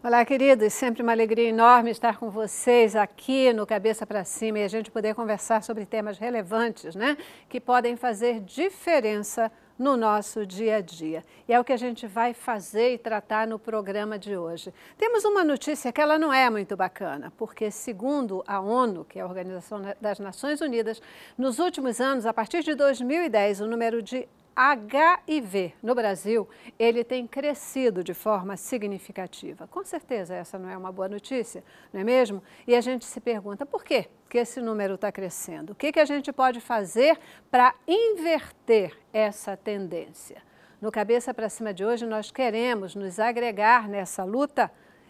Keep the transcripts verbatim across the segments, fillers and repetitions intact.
Olá, queridos, sempre uma alegria enorme estar com vocês aqui no Cabeça para Cima e a gente poder conversar sobre temas relevantes, né, que podem fazer diferença no nosso dia a dia. E é o que a gente vai fazer e tratar no programa de hoje. Temos uma notícia que ela não é muito bacana, porque segundo a ONU, que é a Organização das Nações Unidas, nos últimos anos, a partir de dois mil e dez, o número de H I V no Brasil, ele tem crescido de forma significativa. Com certeza essa não é uma boa notícia, não é mesmo? E a gente se pergunta por quê que esse número está crescendo? O que, que a gente pode fazer para inverter essa tendência? No Cabeça para Cima de hoje nós queremos nos agregar nessa luta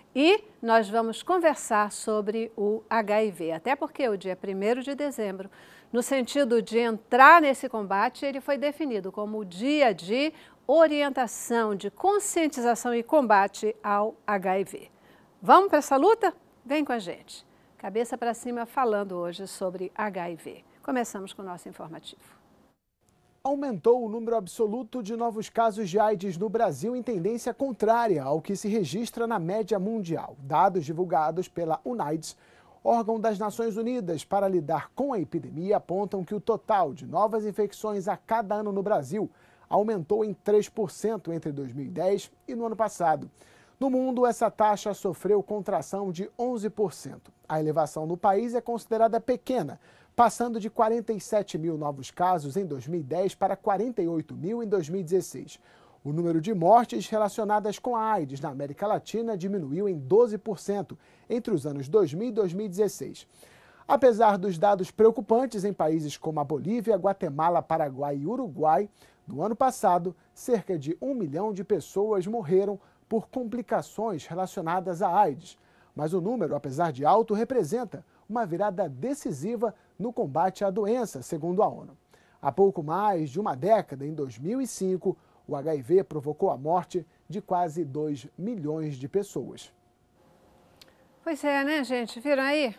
e nós vamos conversar sobre o H I V, até porque o dia primeiro de dezembro, no sentido de entrar nesse combate, ele foi definido como o dia de orientação, de conscientização e combate ao H I V. Vamos para essa luta? Vem com a gente. Cabeça para Cima falando hoje sobre H I V. Começamos com o nosso informativo. Aumentou o número absoluto de novos casos de AIDS no Brasil em tendência contrária ao que se registra na média mundial. Dados divulgados pela UNAIDS, órgão das Nações Unidas para lidar com a epidemia, apontam que o total de novas infecções a cada ano no Brasil aumentou em três por cento entre dois mil e dez e no ano passado. No mundo, essa taxa sofreu contração de onze por cento. A elevação no país é considerada pequena, passando de quarenta e sete mil novos casos em dois mil e dez para quarenta e oito mil em dois mil e dezesseis. O número de mortes relacionadas com a AIDS na América Latina diminuiu em doze por cento entre os anos dois mil e dois mil e dezesseis. Apesar dos dados preocupantes em países como a Bolívia, Guatemala, Paraguai e Uruguai, no ano passado, cerca de um milhão de pessoas morreram por complicações relacionadas à AIDS. Mas o número, apesar de alto, representa uma virada decisiva no combate à doença, segundo a ONU. Há pouco mais de uma década, em dois mil e cinco, o H I V provocou a morte de quase dois milhões de pessoas. Pois é, né, gente? Viram aí?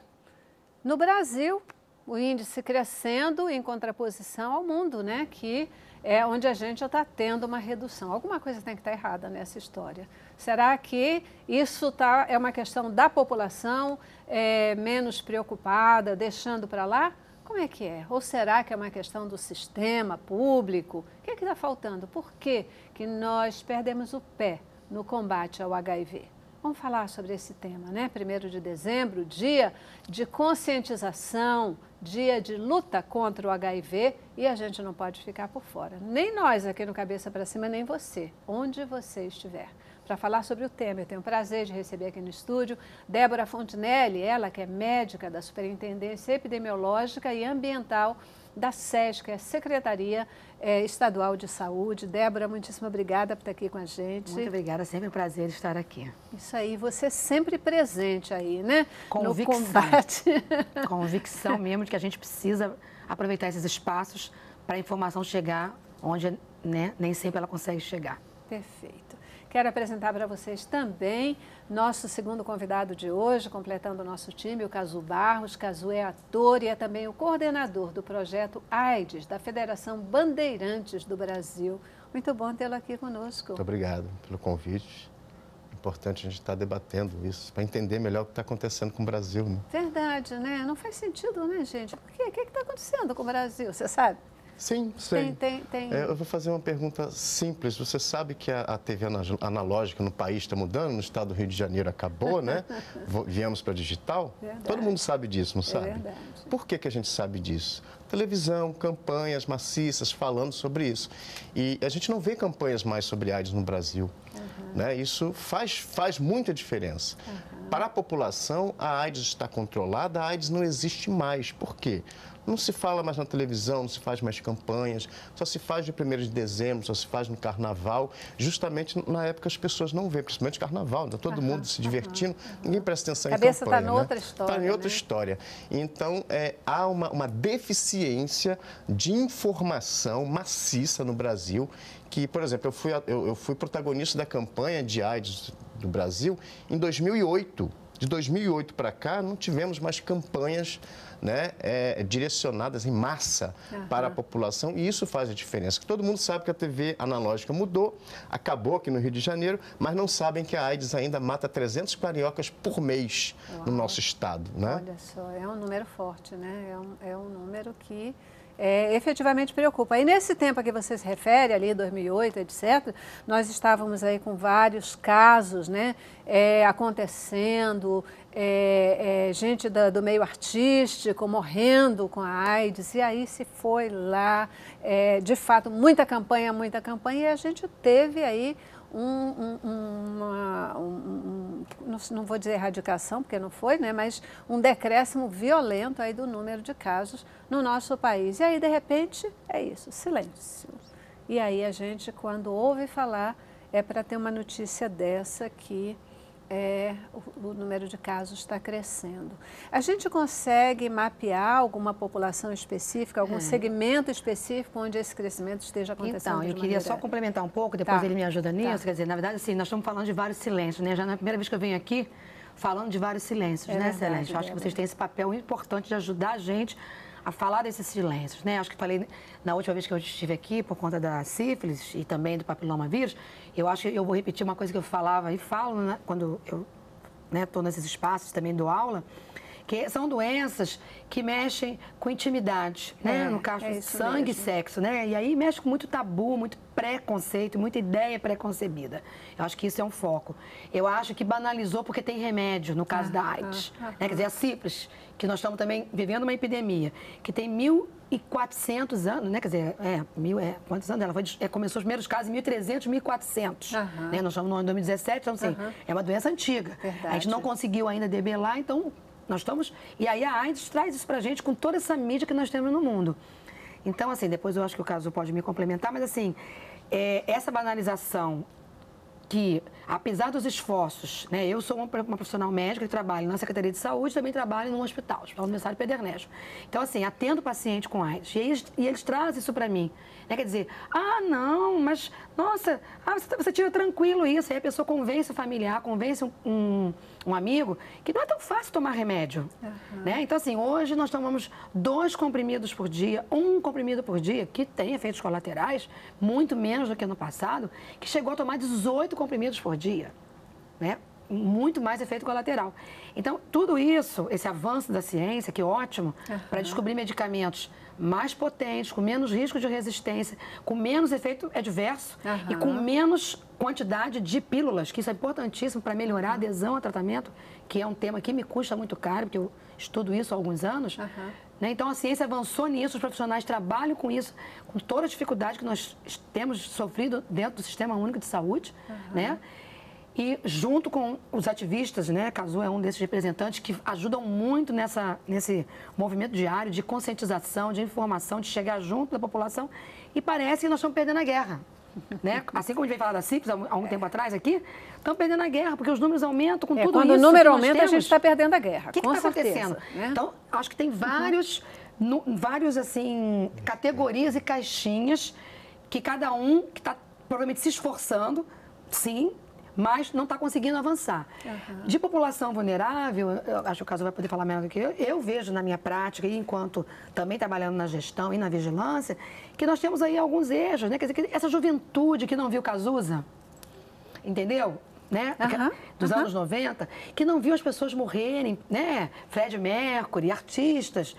No Brasil, o índice crescendo em contraposição ao mundo, né? Que é onde a gente já está tendo uma redução. Alguma coisa tem que estar errada nessa história. Será que isso tá, é uma questão da população é, menos preocupada, deixando para lá? Como é que é? Ou será que é uma questão do sistema público? O que é que está faltando? Por que que nós perdemos o pé no combate ao H I V? Vamos falar sobre esse tema, né? primeiro de dezembro, dia de conscientização, dia de luta contra o H I V e a gente não pode ficar por fora. Nem nós aqui no Cabeça para Cima, nem você, onde você estiver. Para falar sobre o tema, eu tenho o prazer de receber aqui no estúdio Débora Fontinelli, ela que é médica da Superintendência Epidemiológica e Ambiental da SESC, é Secretaria é, Estadual de Saúde. Débora, muitíssimo obrigada por estar aqui com a gente. Muito obrigada, sempre um prazer estar aqui. Isso aí, você sempre presente aí, né? Convicção. No combate. Convicção mesmo de que a gente precisa aproveitar esses espaços para a informação chegar onde, né, nem sempre ela consegue chegar. Perfeito. Quero apresentar para vocês também nosso segundo convidado de hoje, completando o nosso time, o Cazu Barros. Cazu é ator e é também o coordenador do projeto AIDS, da Federação Bandeirantes do Brasil. Muito bom tê-lo aqui conosco. Muito obrigado pelo convite. Importante a gente estar debatendo isso, para entender melhor o que está acontecendo com o Brasil. Né? Verdade, né? Não faz sentido, né, gente? Por quê? O que está acontecendo com o Brasil, você sabe? Sim, sei. Tem, tem, tem... É, eu vou fazer uma pergunta simples. Você sabe que a, a T V analógica no país está mudando? No estado do Rio de Janeiro acabou, né? Viemos para digital? Verdade. Todo mundo sabe disso, não sabe? É verdade. Por que que a gente sabe disso? Televisão, campanhas maciças falando sobre isso. E a gente não vê campanhas mais sobre AIDS no Brasil. Uhum. Né? Isso faz, faz muita diferença. Uhum. Para a população, a AIDS está controlada, a AIDS não existe mais. Por quê? Não se fala mais na televisão, não se faz mais campanhas, só se faz de primeiro de dezembro, só se faz no carnaval, justamente na época as pessoas não veem, principalmente carnaval, está todo mundo se divertindo, ninguém presta atenção em campanha. A cabeça está em outra história. Está em outra né? história. Então, é, há uma, uma deficiência de informação maciça no Brasil, que, por exemplo, eu fui, eu, eu fui protagonista da campanha de AIDS do Brasil em dois mil e oito. De dois mil e oito para cá, não tivemos mais campanhas, né, é, direcionadas em massa uhum. para a população, e isso faz a diferença. Todo mundo sabe que a T V analógica mudou, acabou aqui no Rio de Janeiro, mas não sabem que a AIDS ainda mata trezentos cariocas por mês Uau. no nosso estado. Né? Olha só, é um número forte, né? É um, é um número que... É, efetivamente preocupa. E nesse tempo a que você se refere, ali dois mil e oito, etcétera, nós estávamos aí com vários casos, né, é, acontecendo, é, é, gente da, do meio artístico morrendo com a AIDS, e aí se foi lá, é, de fato, muita campanha, muita campanha, e a gente teve aí Um, um, uma, um, um, não vou dizer erradicação, porque não foi, né, mas um decréscimo violento aí do número de casos no nosso país. E aí, de repente, é isso, silêncio. E aí a gente, quando ouve falar, é para ter uma notícia dessa que é, o, o número de casos está crescendo. A gente consegue mapear alguma população específica, algum é. segmento específico onde esse crescimento esteja acontecendo? Então, eu de queria maneira... só complementar um pouco, depois tá. ele me ajuda nisso. Tá. Quer dizer, na verdade, assim, nós estamos falando de vários silêncios, né? Já na primeira vez que eu venho aqui, falando de vários silêncios, é né, verdade, Celeste? Eu acho é que vocês têm esse papel importante de ajudar a gente a falar desses silêncios, né? Acho que falei na última vez que eu estive aqui, por conta da sífilis e também do papiloma vírus, eu acho que eu vou repetir uma coisa que eu falava e falo, né, quando eu estou né, nesses espaços também dou aula, que são doenças que mexem com intimidade, né? É, no caso, é sangue e sexo, né? E aí mexe com muito tabu, muito preconceito, muita ideia preconcebida. Eu acho que isso é um foco. Eu acho que banalizou porque tem remédio, no caso ah, da AIDS. Ah, ah, né? Quer dizer, a sífilis, que nós estamos também vivendo uma epidemia, que tem mil e quatrocentos anos, né? Quer dizer, é, mil, é, quantos anos? Ela foi, é, começou os primeiros casos em mil e trezentos, mil e quatrocentos. Uh-huh. Né? Nós estamos no ano dois mil e dezessete, então assim, uh-huh. é uma doença antiga. Verdade. A gente não conseguiu ainda debelar, então nós estamos... E aí a AIDS traz isso pra gente com toda essa mídia que nós temos no mundo. Então, assim, depois eu acho que o caso pode me complementar, mas assim, é, essa banalização que, apesar dos esforços, né, eu sou uma, uma profissional médica que trabalho na Secretaria de Saúde, também trabalho num hospital, Hospital Universitário Pederneiras. Então, assim, atendo paciente com AIDS, e eles, e eles trazem isso para mim. Né, quer dizer, ah, não, mas, nossa, ah, você, você tira tranquilo isso, aí a pessoa convence o familiar, convence um, um, um amigo, que não é tão fácil tomar remédio. Uhum. Né? Então, assim, hoje nós tomamos dois comprimidos por dia, um comprimido por dia, que tem efeitos colaterais, muito menos do que no passado, que chegou a tomar dezoito comprimidos por dia, né? Muito mais efeito colateral. Então, tudo isso, esse avanço da ciência, que é ótimo, uhum. para descobrir medicamentos mais potentes, com menos risco de resistência, com menos efeito adverso uhum. e com menos quantidade de pílulas, que isso é importantíssimo para melhorar a adesão ao tratamento, que é um tema que me custa muito caro, porque eu estudo isso há alguns anos. Uhum. Né? Então, a ciência avançou nisso, os profissionais trabalham com isso, com toda a dificuldade que nós temos sofrido dentro do Sistema Único de Saúde, uhum. né? E junto com os ativistas, né, Cazu é um desses representantes que ajudam muito nessa, nesse movimento diário de conscientização, de informação, de chegar junto da população. E parece que nós estamos perdendo a guerra. Né? Assim como a gente veio falar da sífilis há um tempo atrás aqui, estamos perdendo a guerra, porque os números aumentam com é, tudo quando isso. Quando o número aumenta, temos, a gente está perdendo a guerra. O que está acontecendo? Né? Então, acho que tem vários, uhum. no, vários assim, categorias e caixinhas que cada um que está provavelmente se esforçando, sim, mas não está conseguindo avançar. Uhum. De população vulnerável, eu acho que o Caso vai poder falar melhor do que eu, eu vejo na minha prática, e enquanto também trabalhando na gestão e na vigilância, que nós temos aí alguns eixos, né? Quer dizer, essa juventude que não viu Cazuza, entendeu? Né? Uhum. Dos uhum. anos noventa, que não viu as pessoas morrerem, né? Fred Mercury, artistas,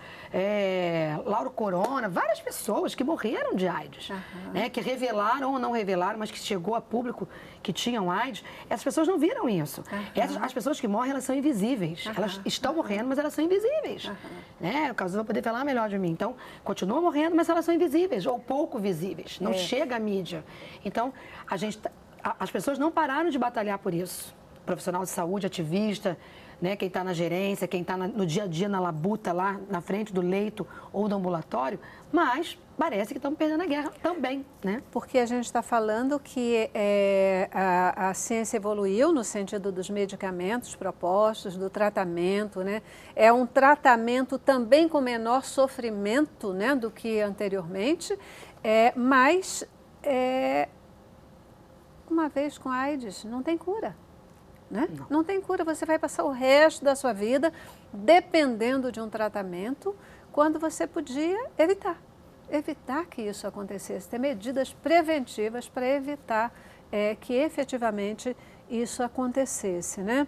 é, Lauro Corona, várias pessoas que morreram de AIDS, uhum. né? Que revelaram ou não revelaram, mas que chegou a público que tinham AIDS. Essas pessoas não viram isso. Uhum. Essas, as pessoas que morrem, elas são invisíveis. Uhum. Elas estão uhum. morrendo, mas elas são invisíveis. Uhum. Né? O Caso vai poder falar melhor de mim. Então, continuam morrendo, mas elas são invisíveis, ou pouco visíveis. Não é. chega à mídia. Então, a gente... As pessoas não pararam de batalhar por isso. Profissional de saúde, ativista, né? Quem está na gerência, quem está no dia a dia na labuta, lá na frente do leito ou do ambulatório, mas parece que estamos perdendo a guerra também, né? Porque a gente está falando que é, a, a ciência evoluiu no sentido dos medicamentos propostos, do tratamento, né? É um tratamento também com menor sofrimento, né, do que anteriormente, é, mas... É, uma vez com AIDS, não tem cura. né? Não. Não tem cura, você vai passar o resto da sua vida dependendo de um tratamento, quando você podia evitar. Evitar que isso acontecesse, ter medidas preventivas para evitar é, que efetivamente isso acontecesse, né?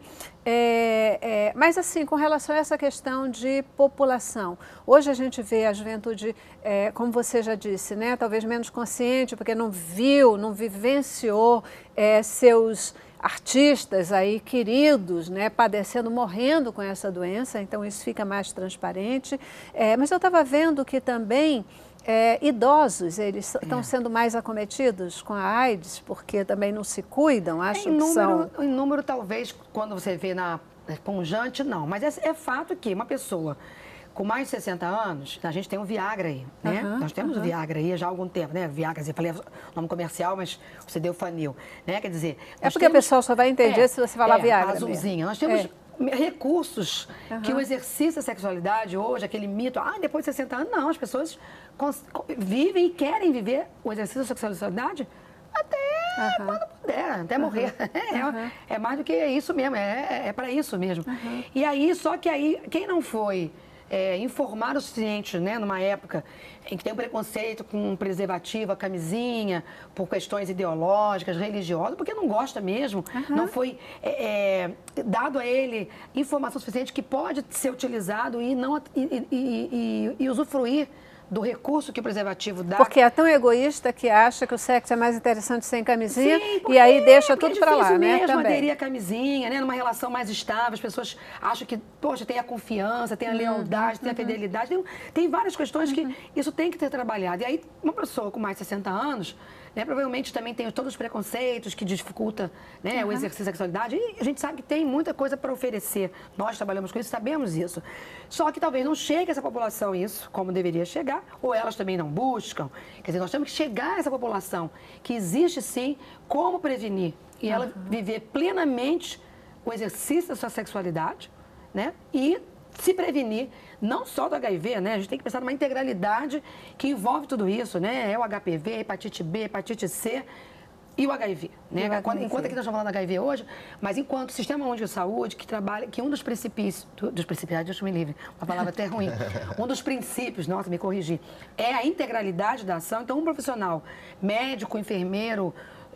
É, é, mas assim, com relação a essa questão de população, hoje a gente vê a juventude, é, como você já disse, né? Talvez menos consciente, porque não viu, não vivenciou é, seus artistas aí queridos, né, padecendo, morrendo com essa doença, então isso fica mais transparente. É, mas eu estava vendo que também é, idosos, eles estão é. sendo mais acometidos com a AIDS, porque também não se cuidam, acham em que número, são... Em número, talvez, quando você vê na pungente, não. Mas é, é fato que uma pessoa com mais de sessenta anos, a gente tem um Viagra aí, né? Uhum, Nós temos o uhum. Viagra aí já há algum tempo, né? Viagra, eu falei o nome comercial, mas você deu Fanil, né? Quer dizer... É porque temos, o pessoal só vai entender é, se você falar é, Viagra azulzinha. mesmo. Nós temos... É. recursos uhum. que o exercício da sexualidade hoje, aquele mito, ah, depois de sessenta anos, não, as pessoas vivem e querem viver o exercício da sexualidade até uhum. quando puder, até morrer. Uhum. É, é mais do que isso mesmo, é, é para isso mesmo. Uhum. E aí, só que aí, quem não foi é, informado o suficiente, né, numa época em que tem um preconceito com preservativo, a camisinha, por questões ideológicas, religiosas, porque não gosta mesmo, uhum. não foi é, é, dado a ele informação suficiente que pode ser utilizado e, não, e, e, e, e usufruir do recurso que o preservativo dá. Porque é tão egoísta que acha que o sexo é mais interessante sem camisinha. Sim, e aí deixa tudo para lá, né? Mesmo também. aderir a camisinha, né? Numa relação mais estável, as pessoas acham que, poxa, tem a confiança, tem a lealdade, uhum. tem a fidelidade, tem, tem várias questões que uhum. isso tem que ser trabalhado. E aí, uma pessoa com mais de sessenta anos, né, provavelmente também tem todos os preconceitos que dificultam, né, uhum. o exercício da sexualidade. E a gente sabe que tem muita coisa para oferecer. Nós trabalhamos com isso, sabemos isso. Só que talvez não chegue a essa população isso, como deveria chegar, ou elas também não buscam. Quer dizer, nós temos que chegar a essa população que existe sim, como prevenir. E ela uhum. viver plenamente o exercício da sua sexualidade, né, e se prevenir, não só do H I V, né? A gente tem que pensar numa integralidade que envolve tudo isso, né? É o H P V, a hepatite B, a hepatite C e o H I V, né? Enquanto, enquanto aqui nós estamos falando do H I V hoje, mas enquanto Sistema Único de Saúde, que trabalha, que um dos princípios, dos princípios, Deus me livre, uma palavra até ruim, um dos princípios, nossa, me corrigi, é a integralidade da ação. Então, um profissional, médico, enfermeiro,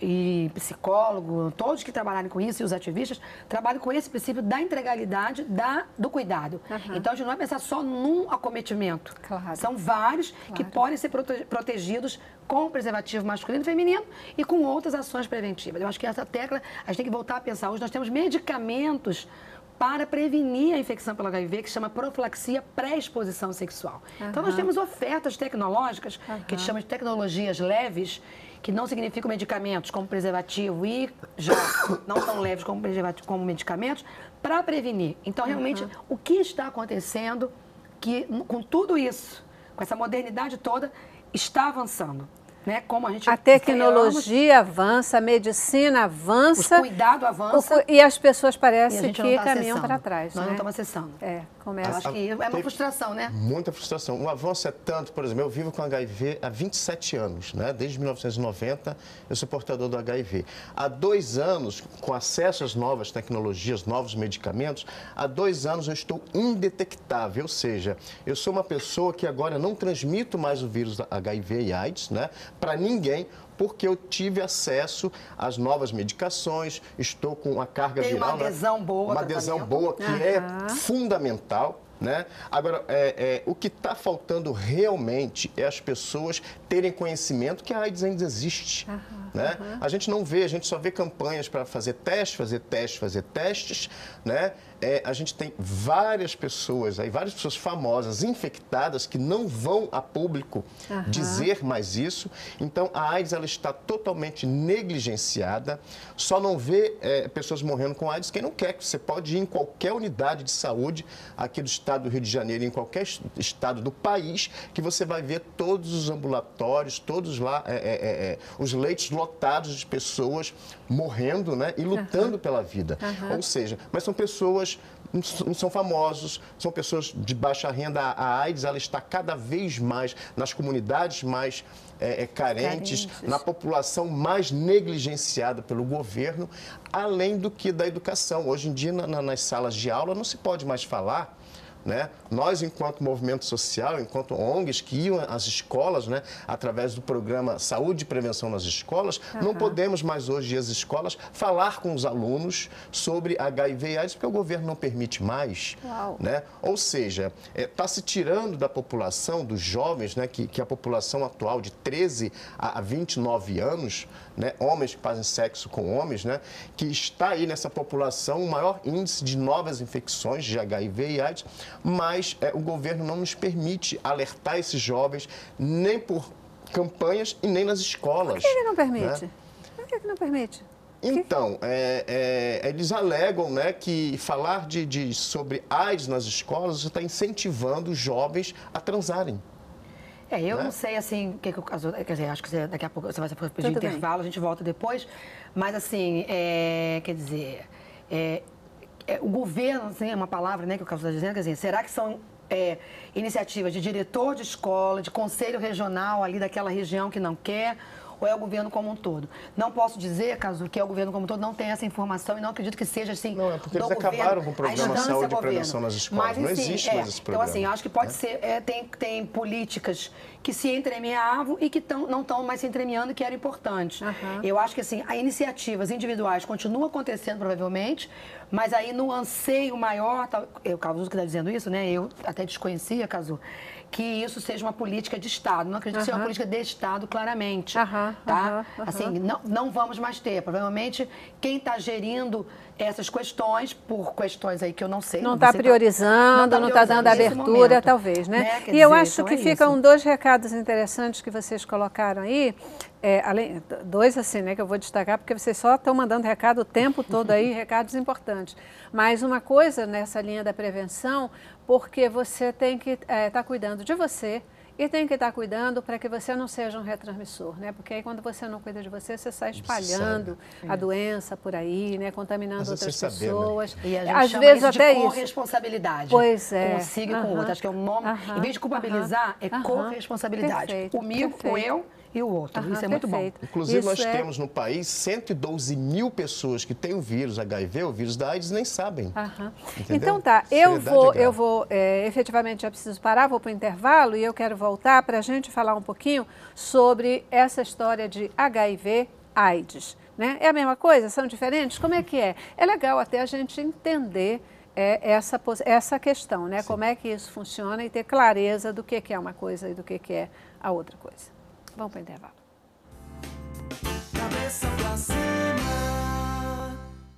e psicólogo, todos que trabalharem com isso e os ativistas, trabalham com esse princípio da integralidade, da, do cuidado. Uhum. Então, a gente não vai pensar só num acometimento. Claro. São vários claro. que podem ser prote protegidos com o preservativo masculino e feminino e com outras ações preventivas. Eu acho que essa tecla, a gente tem que voltar a pensar. Hoje nós temos medicamentos para prevenir a infecção pelo H I V, que se chama profilaxia pré-exposição sexual. Uhum. Então, nós temos ofertas tecnológicas, uhum. que a gente chama de tecnologias leves, que não significam medicamentos como preservativo e já não tão leves como, preservativo, como medicamentos, para prevenir. Então, realmente, uhum. o que está acontecendo que, com tudo isso, com essa modernidade toda, está avançando. Né? Como a gente a tecnologia avança, a medicina avança, o cuidado avança o, e as pessoas parecem que tá caminham para trás. Nós né? não estamos acessando. É, começa. Eu acho que é uma frustração, né? Muita frustração. O avanço é tanto, por exemplo, eu vivo com H I V há vinte e sete anos, né? Desde mil novecentos e noventa eu sou portador do H I V. Há dois anos, com acesso às novas tecnologias, novos medicamentos, há dois anos eu estou indetectável, ou seja, eu sou uma pessoa que agora não transmito mais o vírus H I V e AIDS, né? Para ninguém, porque eu tive acesso às novas medicações, estou com uma carga Tem viral. uma adesão né? boa. Uma adesão boa, que uhum. é fundamental. Né? Agora, é, é, o que está faltando realmente é as pessoas terem conhecimento que a AIDS ainda existe. Uhum, né? Uhum. A gente não vê, a gente só vê campanhas para fazer testes, fazer testes, fazer testes. Né? É, a gente tem várias pessoas, aí, várias pessoas famosas, infectadas, que não vão a público uhum. dizer mais isso. Então, a AIDS ela está totalmente negligenciada. Só não vê é, pessoas morrendo com AIDS quem não quer. Você pode ir em qualquer unidade de saúde aqui do estado do Rio de Janeiro, em qualquer estado do país, que você vai ver todos os ambulatórios, todos lá, é, é, é, os leitos lotados de pessoas morrendo, né, e lutando uhum. pela vida. Uhum. Ou seja, mas são pessoas não são famosos, são pessoas de baixa renda. A AIDS ela está cada vez mais nas comunidades mais é, é, carentes, carentes, na população mais negligenciada pelo governo, além do que da educação. Hoje em dia, na, nas salas de aula, não se pode mais falar. Né? Nós, enquanto movimento social, enquanto O N Gs que iam às escolas, né, através do programa Saúde e Prevenção nas Escolas, uhum. não podemos mais hoje ir às escolas falar com os alunos sobre H I V e AIDS, porque o governo não permite mais. Né? Ou seja, está é, se tirando da população, dos jovens, né, que, que a população atual de treze a vinte e nove anos, né, homens que fazem sexo com homens, né, que está aí nessa população o maior índice de novas infecções de H I V e AIDS, mas é, o governo não nos permite alertar esses jovens nem por campanhas e nem nas escolas. Por que ele não permite? Né? Por que ele não permite? Então, é, é, eles alegam, né, que falar de, de, sobre AIDS nas escolas está incentivando os jovens a transarem. É, eu né? não sei, assim, que, que, quer dizer, acho que você, daqui a pouco você vai pedir Tudo intervalo, bem. A gente volta depois, mas assim, é, quer dizer, é, é, o governo, assim, é uma palavra, né, que o Carlos está dizendo, quer dizer, será que são é, iniciativas de diretor de escola, de conselho regional ali daquela região que não quer, ou é o governo como um todo? Não posso dizer, caso que é o governo como um todo, não tem essa informação e não acredito que seja assim. Não, é porque eles governo, acabaram com o programa Saúde e Prevenção nas escolas. Mas, não assim, existe é, mais esse programa. Então, assim, acho que pode né? ser, é, tem, tem políticas que se entremeavam e que tão, não estão mais se entremeando, que era importante. Uhum. Eu acho que, assim, as iniciativas individuais continuam acontecendo, provavelmente, mas aí no anseio maior, tá, o Cazu que está dizendo isso, né? Eu até desconhecia, Cazu, que isso seja uma política de Estado. Não acredito uhum. que seja uma política de Estado, claramente. Uhum. Tá? Uhum. Assim, não, não vamos mais ter. Provavelmente, quem está gerindo essas questões, por questões aí que eu não sei. Não está priorizando, não está dando abertura, momento, talvez, né? né? E dizer, eu acho então que é ficam isso. dois recados interessantes que vocês colocaram aí. É, além, dois assim, né, que eu vou destacar, porque vocês só estão mandando recado o tempo todo aí, recados importantes. Mas uma coisa nessa linha da prevenção, porque você tem que estar é, tá cuidando de você e tem que estar tá cuidando para que você não seja um retransmissor, né? Porque aí quando você não cuida de você, você sai espalhando a doença por aí, né? Contaminando outras pessoas. Saber, né? E a gente Às chama vezes isso até de isso. corresponsabilidade. Pois é. Consigo uh-huh. com o outro. Acho que é o nome. Uh-huh. Em vez de culpabilizar, uh-huh. é uh-huh. corresponsabilidade. Perfeito. Comigo, com eu e o outro. Uhum, isso é muito perfeito. bom. Inclusive, isso nós é... temos no país cento e doze mil pessoas que têm o vírus H I V, o vírus da AIDS, nem sabem. Uhum. Então tá, eu vou, eu vou é, efetivamente já preciso parar, vou para o intervalo e eu quero voltar para a gente falar um pouquinho sobre essa história de H I V AIDS. Né? É a mesma coisa? São diferentes? Como é que é? É legal até a gente entender é, essa, essa questão, né? Como é que isso funciona e ter clareza do que, que é uma coisa e do que, que é a outra coisa. Vamos para o intervalo. Cabeça pra cima.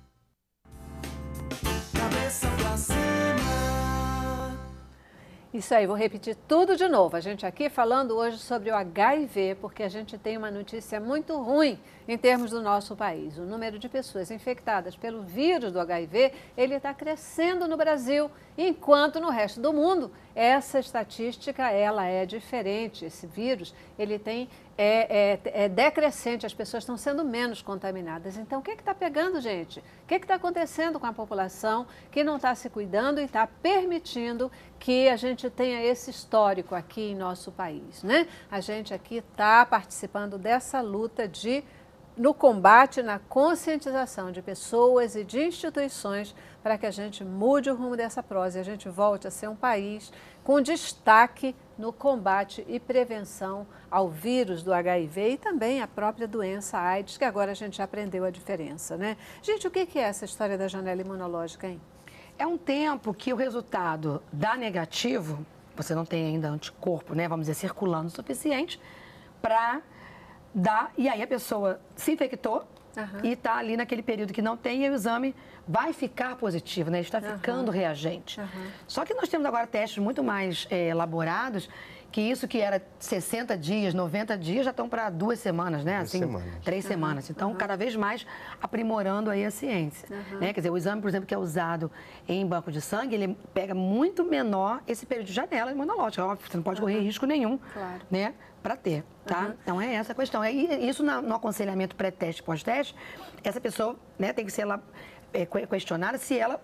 Cabeça pra cima. Isso aí, vou repetir tudo de novo. A gente aqui falando hoje sobre o H I V, porque a gente tem uma notícia muito ruim em termos do nosso país. O número de pessoas infectadas pelo vírus do H I V, ele está crescendo no Brasil, enquanto no resto do mundo essa estatística ela é diferente. Esse vírus ele tem é, é, é decrescente, as pessoas estão sendo menos contaminadas. Então, o que está pegando, gente? O que está acontecendo com a população que não está se cuidando e está permitindo que a gente tenha esse histórico aqui em nosso país, né? A gente aqui está participando dessa luta de no combate, na conscientização de pessoas e de instituições para que a gente mude o rumo dessa prosa e a gente volte a ser um país com destaque no combate e prevenção ao vírus do H I V e também a própria doença AIDS, que agora a gente já aprendeu a diferença, né? Gente, o que é essa história da janela imunológica, hein? É um tempo que o resultado dá negativo, você não tem ainda anticorpo, né, vamos dizer, circulando o suficiente para dar, e aí a pessoa se infectou uhum. e está ali naquele período que não tem, e o exame vai ficar positivo, né? Está ficando uhum. reagente. Uhum. Só que nós temos agora testes muito mais é, elaborados, que isso que era sessenta dias, noventa dias, já estão para duas semanas, né? Duas assim, semanas. Três uhum. semanas. Então, uhum. cada vez mais aprimorando aí a ciência. Uhum. Né? Quer dizer, o exame, por exemplo, que é usado em banco de sangue, ele pega muito menor esse período de janela imunológica. Óbvio, você não pode uhum. correr risco nenhum, claro. né? Para ter, tá? Uhum. Então, é essa a questão. E isso no aconselhamento pré-teste e pós-teste, essa pessoa, né, tem que ser ela, é, questionada se ela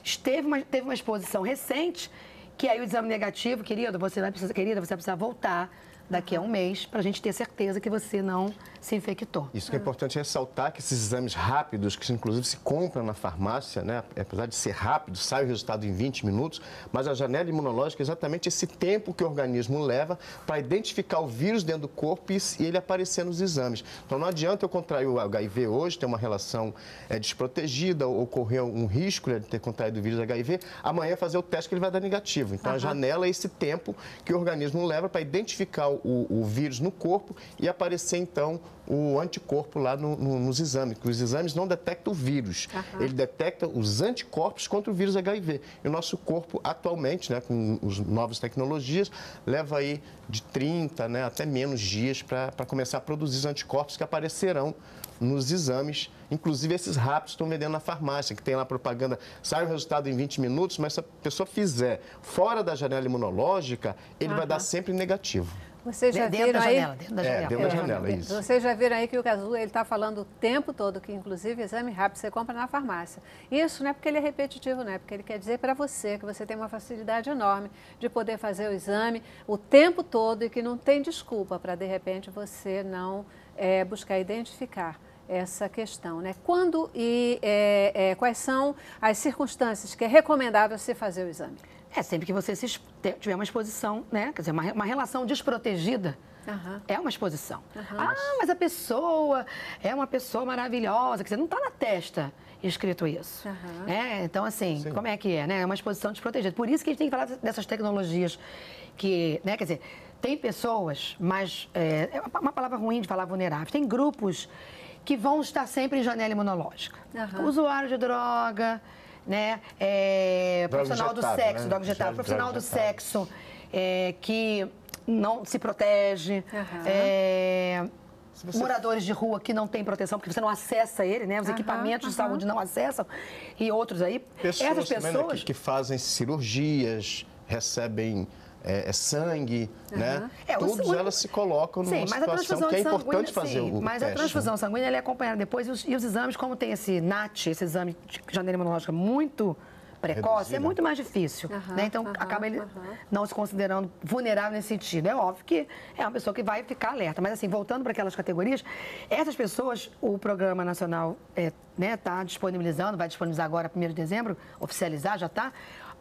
teve uma, teve uma exposição recente, que aí o exame negativo, querido, você vai precisar, querida, você vai precisar voltar daqui a um mês para a gente ter certeza que você não se infectou. Isso que é importante ressaltar, que esses exames rápidos, que inclusive se compram na farmácia, né, apesar de ser rápido, sai o resultado em vinte minutos, mas a janela imunológica é exatamente esse tempo que o organismo leva para identificar o vírus dentro do corpo e ele aparecer nos exames. Então não adianta eu contrair o H I V hoje, ter uma relação é, desprotegida, ou correr um risco, né, de ter contraído o vírus H I V, amanhã fazer o teste que ele vai dar negativo. Então uhum. a janela é esse tempo que o organismo leva para identificar O, o vírus no corpo e aparecer, então, o anticorpo lá no, no, nos exames. Porque os exames não detectam o vírus, uhum. ele detecta os anticorpos contra o vírus H I V. E o nosso corpo, atualmente, né, com as novas tecnologias, leva aí de trinta, né, até menos dias para começar a produzir os anticorpos que aparecerão nos exames, inclusive esses rápidos estão vendendo na farmácia, que tem lá propaganda, sai o resultado em vinte minutos, mas se a pessoa fizer fora da janela imunológica, ele uhum. vai dar sempre negativo. Vocês já dentro viram da aí? janela, dentro da janela. É, dentro da janela, é isso. Vocês já viram aí que o Cazu, ele está falando o tempo todo que, inclusive, exame rápido você compra na farmácia. Isso não é porque ele é repetitivo, não é porque ele quer dizer para você que você tem uma facilidade enorme de poder fazer o exame o tempo todo e que não tem desculpa para, de repente, você não é, buscar identificar essa questão, né? Quando e é, é, quais são as circunstâncias que é recomendável você fazer o exame? É, sempre que você se, tiver uma exposição, né? Quer dizer, uma, uma relação desprotegida, uhum. é uma exposição. Uhum. Ah, mas a pessoa é uma pessoa maravilhosa, quer dizer, não está na testa escrito isso. Uhum. É, então, assim, Sim. como é que é, né? É uma exposição desprotegida. Por isso que a gente tem que falar dessas tecnologias que, né? Quer dizer, tem pessoas, mas é, é uma palavra ruim de falar vulneráveis, tem grupos que vão estar sempre em janela imunológica. Uhum. Usuário de droga, né? É, profissional do sexo, né? droga injetável, profissional do sexo é, que não se protege, uhum. é, você... moradores de rua que não têm proteção, porque você não acessa ele, né? Os uhum, equipamentos uhum. de saúde não acessam, e outros aí. Pessoas, Essas pessoas que, que fazem cirurgias, recebem é, é sangue, uhum. né? É, Todas o... elas se colocam numa sim, situação que é importante fazer sim, o Mas teste, a transfusão né? sanguínea ela é acompanhada depois, e os, e os exames, como tem esse N A T, esse exame de janela imunológica muito precoce, Reduzida. é muito mais difícil, uhum, né? Então, uhum, acaba ele uhum. não se considerando vulnerável nesse sentido. É óbvio que é uma pessoa que vai ficar alerta, mas assim, voltando para aquelas categorias, essas pessoas, o Programa Nacional é, né, tá disponibilizando, vai disponibilizar agora, primeiro de dezembro, oficializar, já está,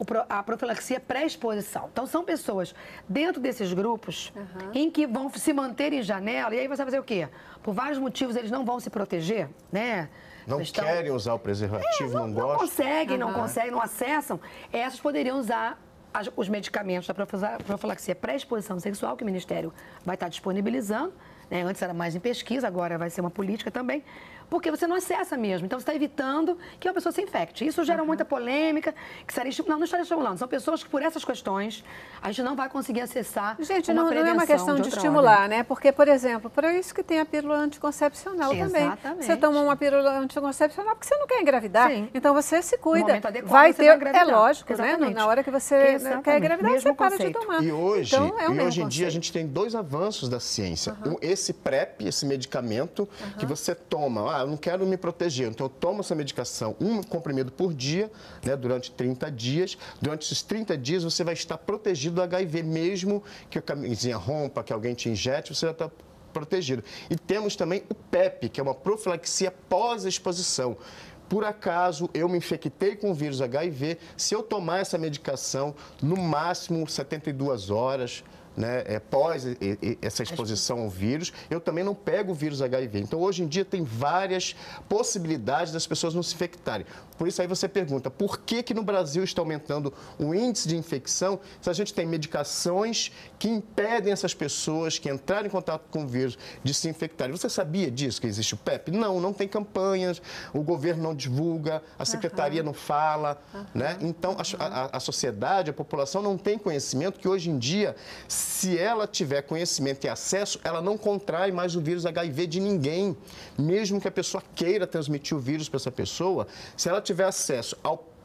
a profilaxia pré-exposição. Então, são pessoas dentro desses grupos uhum. em que vão se manter em janela, e aí você vai fazer o quê? Por vários motivos, eles não vão se proteger, né? Não estão... querem usar o preservativo, é, não, não gostam. Não conseguem, uhum. não conseguem, não acessam. Essas poderiam usar as, os medicamentos da profilaxia pré-exposição sexual, que o Ministério vai estar disponibilizando. Né? Antes era mais em pesquisa, agora vai ser uma política também. Porque você não acessa mesmo. Então, você está evitando que uma pessoa se infecte. Isso gera uhum. muita polêmica, que estaria estimulando. Não, não estaria estimulando. São pessoas que, por essas questões, a gente não vai conseguir acessar gente, uma não, prevenção. Não é uma questão de, de estimular, ordem. né? Porque, por exemplo, por isso que tem a pílula anticoncepcional Exatamente. também. Você toma uma pílula anticoncepcional porque você não quer engravidar. Sim. Então, você se cuida. Adequado, vai ter, vai é lógico, Exatamente. né? Na hora que você Exatamente. quer engravidar, mesmo você para conceito. de tomar. E hoje, então, é o e hoje em conceito. dia, a gente tem dois avanços da ciência. Uhum. Um, esse PrEP, esse medicamento uhum. que você toma. Ah, eu não quero me proteger, então eu tomo essa medicação, um comprimido por dia, né, durante trinta dias. Durante esses trinta dias, você vai estar protegido do H I V, mesmo que a camisinha rompa, que alguém te injete, você já está protegido. E temos também o PrEP, que é uma profilaxia pós-exposição. Por acaso eu me infectei com o vírus H I V, se eu tomar essa medicação, no máximo setenta e duas horas, né, é, pós essa exposição ao vírus, eu também não pego o vírus H I V. Então, hoje em dia, tem várias possibilidades das pessoas não se infectarem. Por isso, aí você pergunta, por que que no Brasil está aumentando o índice de infecção se a gente tem medicações que impedem essas pessoas que entrarem em contato com o vírus de se infectarem? Você sabia disso, que existe o PrEP? Não, não tem campanhas, o governo não divulga, a secretaria uhum. não fala, uhum. né? Então, a, a, a sociedade, a população não tem conhecimento que, hoje em dia, se ela tiver conhecimento e acesso, ela não contrai mais o vírus H I V de ninguém. Mesmo que a pessoa queira transmitir o vírus para essa pessoa, se ela tiver acesso ao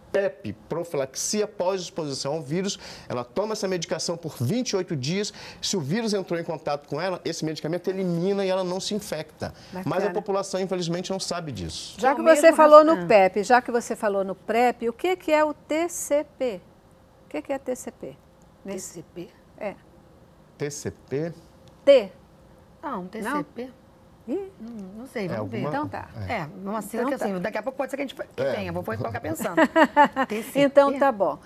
PEP, profilaxia pós-exposição ao vírus. Ela toma essa medicação por vinte e oito dias. Se o vírus entrou em contato com ela, esse medicamento elimina e ela não se infecta. Bacana. Mas a população, infelizmente, não sabe disso. Já que É o você mesmo falou ras- no PEP, já que você falou no PrEP, o que, que é o T C P? O que, que é T C P? T C P? É. T C P? T. Não, T C P? Ih, Hum, não sei, É vamos ver. alguma- então tá. É, uma sigla Então que tá. assim, daqui a pouco pode ser que a gente que É. tenha, vou ficar pensando. T C P? Então tá bom.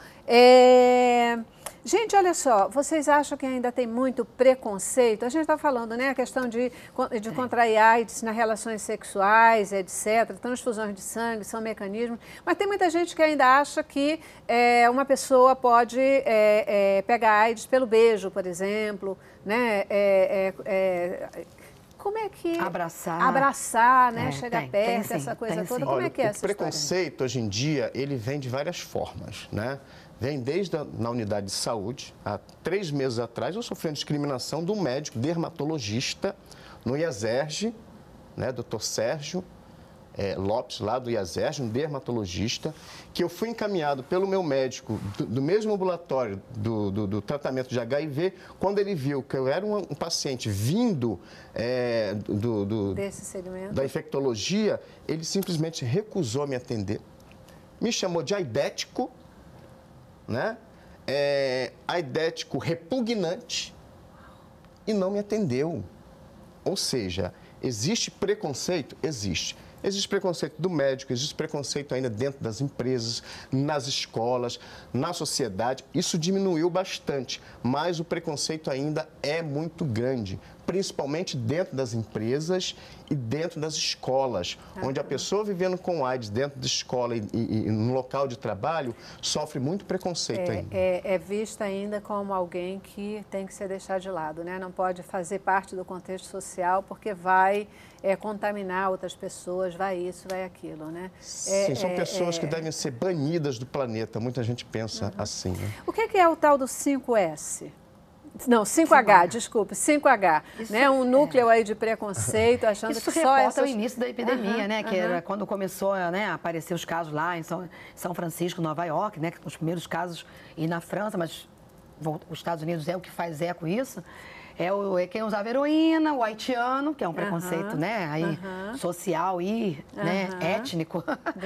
É, Gente, olha só, vocês acham que ainda tem muito preconceito? A gente está falando, né, a questão de, de contrair AIDS nas relações sexuais, etcétera, transfusões de sangue, são mecanismos, mas tem muita gente que ainda acha que é, uma pessoa pode é, é, pegar AIDS pelo beijo, por exemplo, né? É, é, é, como é que... Abraçar. Abraçar, né? É, Chegar tem, perto, tem sim, essa coisa tem toda. sim. Como Olha, é que é o essa história? preconceito, hoje em dia, ele vem de várias formas, né? Vem desde a, na unidade de saúde. Há três meses atrás, eu sofri uma discriminação de um médico dermatologista no IASERJ, né, doutor Sérgio é, Lopes, lá do IASERJ, um dermatologista, que eu fui encaminhado pelo meu médico do, do mesmo ambulatório do, do, do tratamento de H I V, quando ele viu que eu era um, um paciente vindo é, do, do, Desse segmento. da infectologia, ele simplesmente recusou me atender, me chamou de aidético, né? É, aidético repugnante e não me atendeu. Ou seja, existe preconceito? Existe. Existe preconceito do médico, existe preconceito ainda dentro das empresas, nas escolas, na sociedade. Isso diminuiu bastante, mas o preconceito ainda é muito grande, principalmente dentro das empresas e dentro das escolas, ah, onde a pessoa vivendo com AIDS dentro da escola e, e, e no local de trabalho sofre muito preconceito é, ainda. É, é vista ainda como alguém que tem que ser deixado de lado, né? Não pode fazer parte do contexto social porque vai é, contaminar outras pessoas, vai isso, vai aquilo, né? É, Sim, são é, pessoas é... que devem ser banidas do planeta. Muita gente pensa uhum. assim, né? O que é o tal do cinco S? Não, cinco H, desculpe, cinco H, Isso né? Um núcleo é. aí de preconceito, achando Isso que só reporta essas... o início da epidemia, uhum, né? Que uhum. era quando começou, né, a aparecer os casos lá em São, São Francisco, Nova York, né? Os primeiros casos, e na França, mas os Estados Unidos é o que faz eco isso. É, o, é quem usava heroína, o haitiano, que é um preconceito, uhum, né, aí, uhum. social e uhum. né, étnico.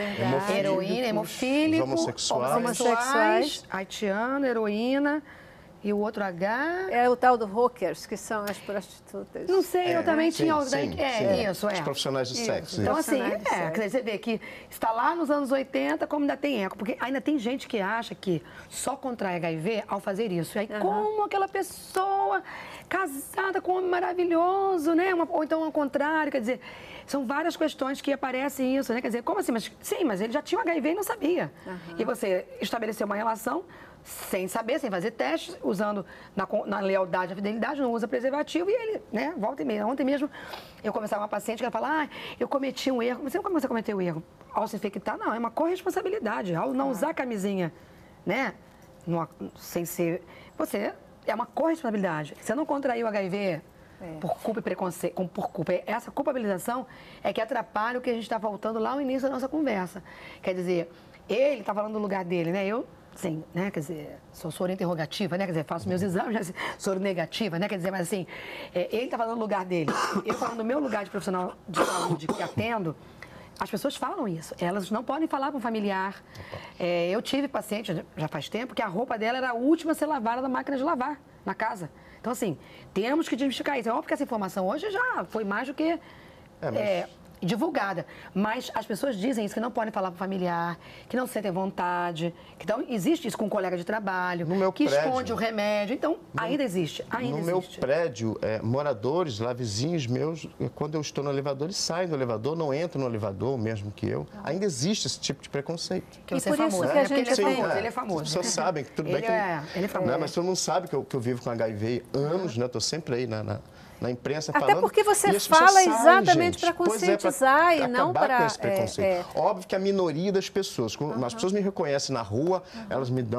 Heroína, hemofílico, homossexuais. homossexuais, haitiano, heroína. E o outro H... É o tal do hookers, que são as prostitutas. Não sei, é, eu também sim, tinha... sim, é, sim. isso, é. Os profissionais de isso. sexo. Então, assim, de é, sexo. quer dizer, você vê que está lá nos anos oitenta, como ainda tem eco. Porque ainda tem gente que acha que só contrai H I V ao fazer isso. E aí, uhum. como aquela pessoa casada com um homem maravilhoso, né? Uma, ou então ao contrário, quer dizer... São várias questões que aparecem isso, né? Quer dizer, como assim? Mas, sim, mas ele já tinha o H I V e não sabia. Uhum. E você estabeleceu uma relação sem saber, sem fazer testes, usando na, na lealdade, na fidelidade, não usa preservativo e ele, né, volta e meia. Ontem mesmo eu conversava com uma paciente que ela fala, ah, eu cometi um erro. Mas como você cometeu o erro? Ao se infectar? Não, é uma corresponsabilidade. Ao não ah. usar camisinha, né, no, sem ser... Você, é uma corresponsabilidade. Você não contraiu H I V... É. Por culpa e preconceito, por culpa. Essa culpabilização é que atrapalha o que a gente está voltando lá no início da nossa conversa. Quer dizer, ele está falando do lugar dele, né? Eu, sim, né? Quer dizer, sou soro interrogativa, né? Quer dizer, faço meus exames, soro negativa, né? Quer dizer, mas assim, é, ele está falando do lugar dele. Eu falando do meu lugar de profissional de saúde que atendo, as pessoas falam isso. Elas não podem falar para um familiar. É, eu tive paciente, já faz tempo, que a roupa dela era a última a ser lavada da máquina de lavar na casa. Então, assim, temos que desmistificar isso. É óbvio que essa informação hoje já foi mais do que é, mas... é, divulgada. Mas as pessoas dizem isso, que não podem falar para o familiar, que não sentem vontade. Que então, existe isso com um colega de trabalho, no meu que prédio, esconde o remédio. Então, no, ainda existe. Ainda no existe. meu prédio, é, moradores lá, vizinhos meus, quando eu estou no elevador, eles saem do elevador, não entram no elevador, mesmo que eu. Ah. Ainda existe esse tipo de preconceito. Que e você por é isso famoso, que a né? gente ele, é tem... famoso, ele é famoso. As pessoas sabem que tudo ele bem que... É, ele é famoso. Né, mas todo mundo sabe que eu, que eu vivo com H I V há anos, né? Estou sempre aí na... na... na imprensa Até falando... porque você e fala sabem, exatamente para pois conscientizar é, e não acabar para... com esse preconceito. É, é... Óbvio que a minoria das pessoas, quando uhum. as pessoas me reconhecem na rua, uhum. elas me dão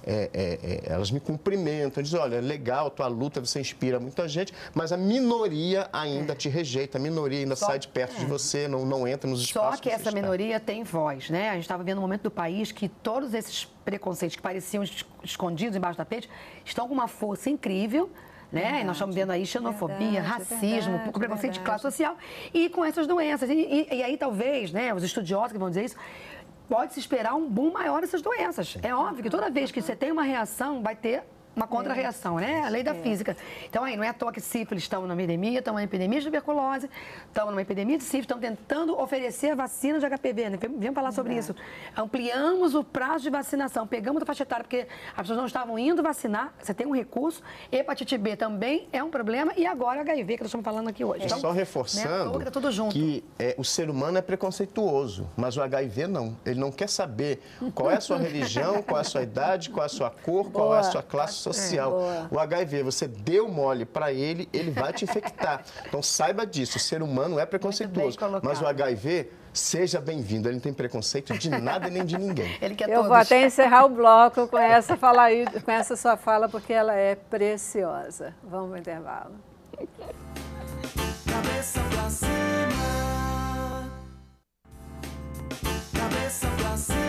é, é, é, elas me cumprimentam, dizem, olha, legal, tua luta, você inspira muita gente, mas a minoria ainda é. te rejeita, a minoria ainda Só, sai de perto é. de você, não, não entra nos espaços. Só que essa está. minoria tem voz, né? A gente estava vendo um momento do país que todos esses preconceitos que pareciam escondidos embaixo do tapete estão com uma força incrível. Né? Verdade, e nós estamos vendo aí xenofobia, verdade, racismo, verdade, preconceito verdade. de classe social e com essas doenças. E, e, e aí talvez, né, os estudiosos que vão dizer isso, pode-se esperar um boom maior dessas doenças. É óbvio que toda vez que você tem uma reação, vai ter uma contra-reação, né? A lei da é. física. Então, aí, não é à toa que sífilis estão numa epidemia, estão numa epidemia de tuberculose, estão numa epidemia de sífilis, estão tentando oferecer a vacina de H P V, né? Vamos falar sobre Verdade. isso. Ampliamos o prazo de vacinação, pegamos a faixa etária, porque as pessoas não estavam indo vacinar, você tem um recurso, hepatite B também é um problema, e agora H I V, que nós estamos falando aqui hoje. Então, só reforçando né, tudo junto. que é, o ser humano é preconceituoso, mas o H I V não. Ele não quer saber qual é a sua religião, qual é a sua idade, qual é a sua cor, Boa. qual é a sua classe social. É, o H I V, você deu mole para ele, ele vai te infectar. Então saiba disso, o ser humano é preconceituoso, mas o H I V, seja bem-vindo, ele não tem preconceito de nada nem de ninguém. Ele quer Eu todos. vou até encerrar o bloco com essa, fala aí, com essa sua fala, porque ela é preciosa. Vamos ao intervalo. Cabeça pra cima. Cabeça pra cima.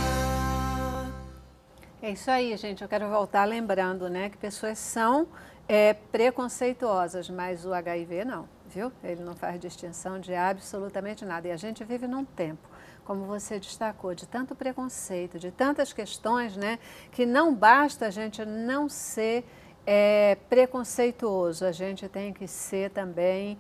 É isso aí, gente. Eu quero voltar lembrando, né, que pessoas são é, preconceituosas, mas o H I V não, viu? Ele não faz distinção de absolutamente nada. E a gente vive num tempo, como você destacou, de tanto preconceito, de tantas questões, né, que não basta a gente não ser é, preconceituoso, a gente tem que ser também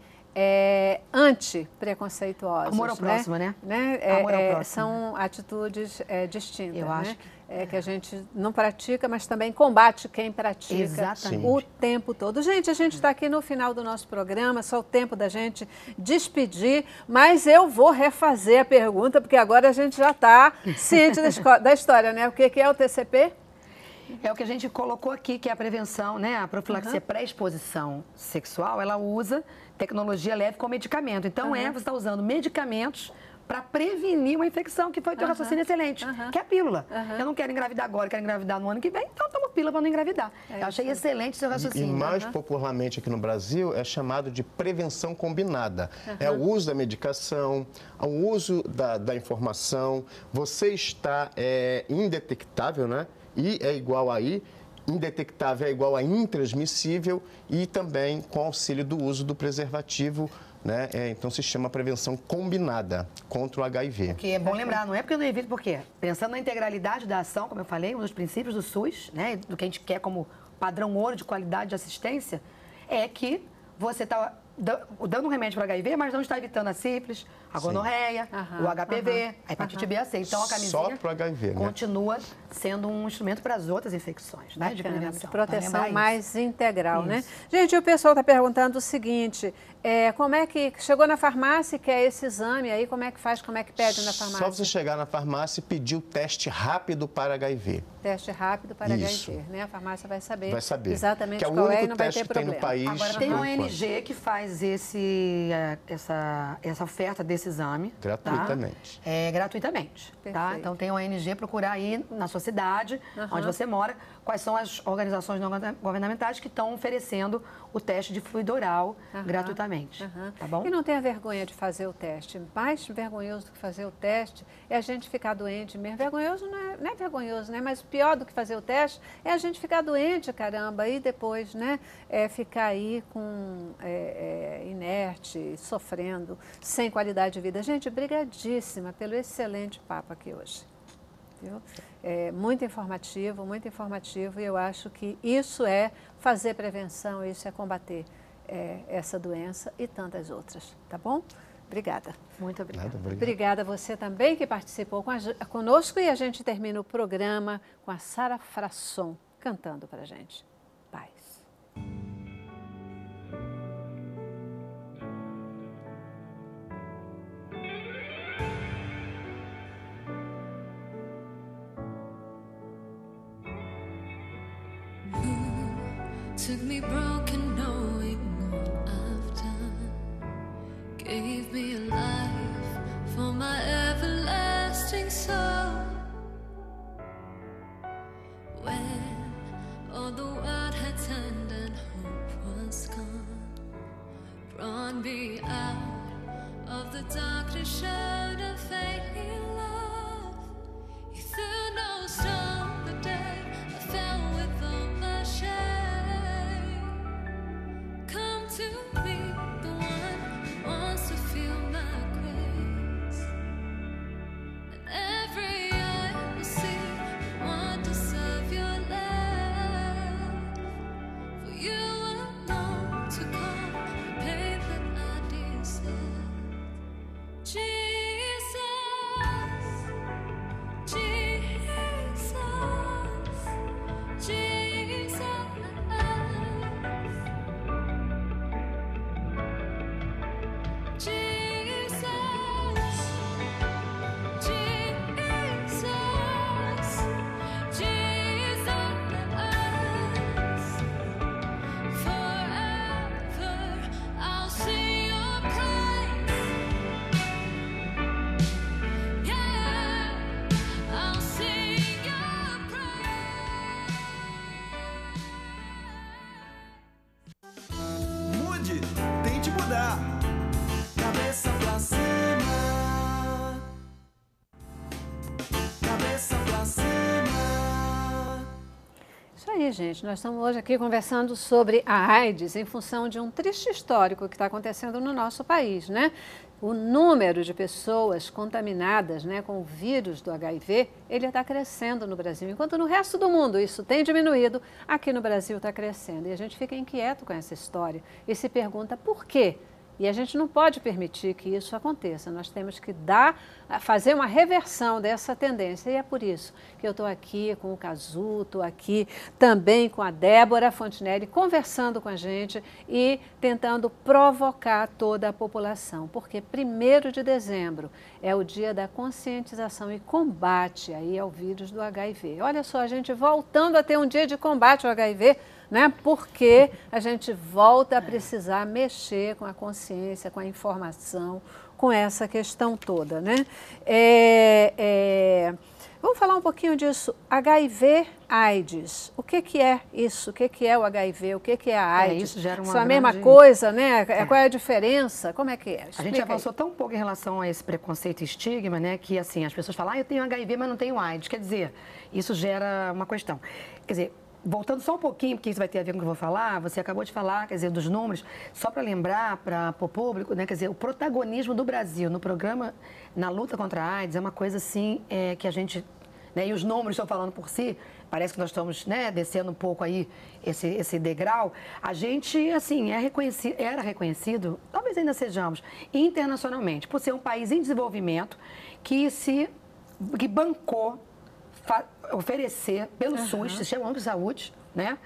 é, anti-preconceituosos. Amor ao né? próximo, né? né? É, Amor ao é, próximo. São atitudes é, distintas, Eu né? acho que... É, que a gente não pratica, mas também combate quem pratica Exatamente. o tempo todo. Gente, a gente está aqui no final do nosso programa, só o tempo da gente despedir, mas eu vou refazer a pergunta, porque agora a gente já está ciente da, da história, né? O que, que é o T C P? É o que a gente colocou aqui, que é a prevenção, né? A profilaxia uhum. pré-exposição sexual, ela usa tecnologia leve com medicamento. Então, uhum. é, você está usando medicamentos para prevenir uma infecção, que foi o teu uhum. raciocínio excelente, uhum. que é a pílula. Uhum. Eu não quero engravidar agora, quero engravidar no ano que vem, então toma pílula para não engravidar. É Eu achei isso. excelente o seu raciocínio. E, e mais uhum. popularmente aqui no Brasil é chamado de prevenção combinada. Uhum. É o uso da medicação, o uso da, da informação. Você está é, indetectável, né? I é igual a I, indetectável é igual a intransmissível e também com auxílio do uso do preservativo. Né? É, então se chama prevenção combinada contra o H I V. Que é bom lembrar, não é porque eu não evito, por quê? Pensando na integralidade da ação, como eu falei, um dos princípios do SUS, né, do que a gente quer como padrão ouro de qualidade de assistência, é que você está dando um remédio para H I V, mas não está evitando a sífilis, a gonorreia, uhum, o H P V, uhum, a hepatite uhum. B, A, C. Então a camisinha Só pro H I V, continua né? sendo um instrumento para as outras infecções, né? De prevenção. De proteção mais isso. integral, isso. né? Gente, o pessoal está perguntando o seguinte, é, como é que chegou na farmácia e quer esse exame aí, como é que faz, como é que pede na farmácia? Só você chegar na farmácia e pedir o teste rápido para H I V. Teste rápido para isso. H I V, né? A farmácia vai saber, vai saber. exatamente que é o qual único é e não vai teste ter que tem problema. no país. Agora tem a O N G que faz esse, essa, essa oferta desse exame. Gratuitamente. Tá? É, gratuitamente. Tá? Então tem a O N G, procurar aí na sua cidade, uhum. onde você mora, quais são as organizações não governamentais que estão oferecendo o teste de fluido oral uhum. gratuitamente. Uhum. Tá bom? E não tenha vergonha de fazer o teste. Mais vergonhoso do que fazer o teste é a gente ficar doente mesmo. Vergonhoso não é, não é vergonhoso, né? Mas pior do que fazer o teste é a gente ficar doente, caramba, e depois, né, é, ficar aí com é, é, inerte, sofrendo, sem qualidade de vida. Gente, brigadíssima pelo excelente papo aqui hoje. Viu? É muito informativo, muito informativo, e eu acho que isso é fazer prevenção, isso é combater é, essa doença e tantas outras, tá bom? Obrigada. Muito obrigada. Nada, obrigado. Obrigada a você também que participou com a, conosco, e a gente termina o programa com a Sara Frasson cantando pra gente. Paz. Took me broken, knowing all I've done. Gave me a life for my everlasting soul. When find me out of the darkness showed a fading love. You threw no stone the day I fell with all my shame. Come to me, the one who wants to feel my grace. And every eye will see the wonders of your love. For you alone to come the pain that I deserve. Jesus, Jesus, Jesus, Jesus, Jesus, forever I'll sing your praise. Yeah, I'll sing your praise. Mude, tente mudar. Cabeça pra cima. Cabeça pra cima. Isso aí, gente. Nós estamos hoje aqui conversando sobre a AIDS em função de um triste histórico que está acontecendo no nosso país, né? O número de pessoas contaminadas, né, com o vírus do H I V, ele está crescendo no Brasil. Enquanto no resto do mundo isso tem diminuído, aqui no Brasil está crescendo. E a gente fica inquieto com essa história e se pergunta por quê? E a gente não pode permitir que isso aconteça. Nós temos que dar, fazer uma reversão dessa tendência. E é por isso que eu estou aqui com o Cazu, estou aqui também com a Débora Fontinelli, conversando com a gente e tentando provocar toda a população. Porque primeiro de dezembro é o dia da conscientização e combate aí ao vírus do H I V. Olha só, a gente voltando a ter um dia de combate ao H I V, né? Porque a gente volta a precisar mexer com a consciência, com a informação, com essa questão toda, né? É, é, vamos falar um pouquinho disso. H I V, AIDS. O que, que é isso? O que, que é o H I V? O que, que é a AIDS? É, isso gera uma Isso é a mesma grande- coisa, né? É. Qual é a diferença? Como é que é? A gente Explica avançou tão pouco em relação a esse preconceito e estigma, né, que assim, as pessoas falam, ah, eu tenho H I V, mas não tenho AIDS. Quer dizer, isso gera uma questão. Quer dizer, voltando só um pouquinho, porque isso vai ter a ver com o que eu vou falar, você acabou de falar, quer dizer, dos números, só para lembrar para o público, né, quer dizer, o protagonismo do Brasil no programa, na luta contra a AIDS, é uma coisa assim, é, que a gente, né, e os números estão falando por si, parece que nós estamos, né, descendo um pouco aí esse, esse degrau, a gente, assim, é reconhecido, era reconhecido, talvez ainda sejamos, internacionalmente, por ser um país em desenvolvimento que se, que bancou fa- oferecer pelo SUS, Sistema Único de Saúde, né,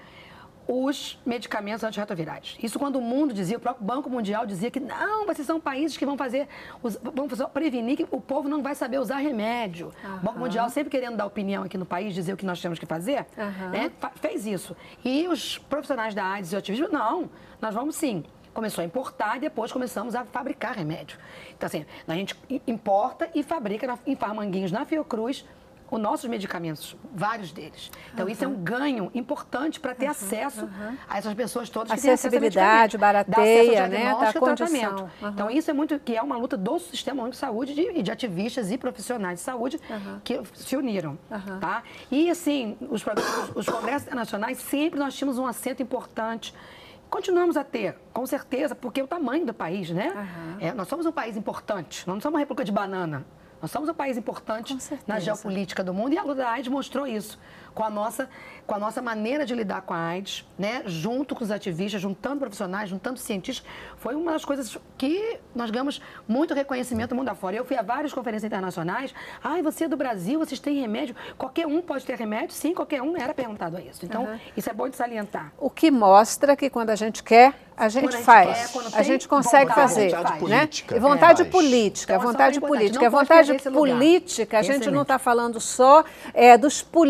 os medicamentos antirretrovirais. Isso quando o mundo dizia, o próprio Banco Mundial dizia que não, vocês são países que vão fazer, os- vão fazer- prevenir que o povo não vai saber usar remédio. O Banco Mundial sempre querendo dar opinião aqui no país, dizer o que nós temos que fazer, Aham. né, fa- fez isso. E os profissionais da AIDS e o ativismo, não, nós vamos sim. Começou a importar e depois começamos a fabricar remédio. Então, assim, a gente importa e fabrica na- em Farmanguinhos, na Fiocruz, os nossos medicamentos, vários deles. Então, isso é um ganho importante para ter acesso a essas pessoas todas que têm acesso a Acessibilidade, medicamento. Dar acesso ao barateia, né, diagnóstico da e condição. tratamento. Uhum. Então, isso é muito que é uma luta do Sistema Único de Saúde de- e de ativistas e profissionais de saúde que se uniram. Tá? E, assim, os, programas- os congressos internacionais, sempre nós tínhamos um acento importante. Continuamos a ter, com certeza, porque é o tamanho do país, né? É, nós somos um país importante, nós não somos uma república de banana. Nós somos um país importante Com certeza. na geopolítica do mundo e a luta da AIDS mostrou isso, com a nossa, com a nossa maneira de lidar com a AIDS, né? Junto com os ativistas, juntando profissionais, juntando cientistas. Foi uma das coisas que nós ganhamos muito reconhecimento do mundo afora. Eu fui a várias conferências internacionais. Ai, você é do Brasil, vocês têm remédio? Qualquer um pode ter remédio? Sim, qualquer um era perguntado a isso. Então, isso é bom de salientar. O que mostra que quando a gente quer, a gente Quando a gente faz. quer, quando a tem gente consegue vontade, fazer, vontade né? política. E vontade É. política, Então, essa vontade é importante. política. Não A pode vontade perder esse lugar. política, a gente não Excelente. está falando só é, dos políticos,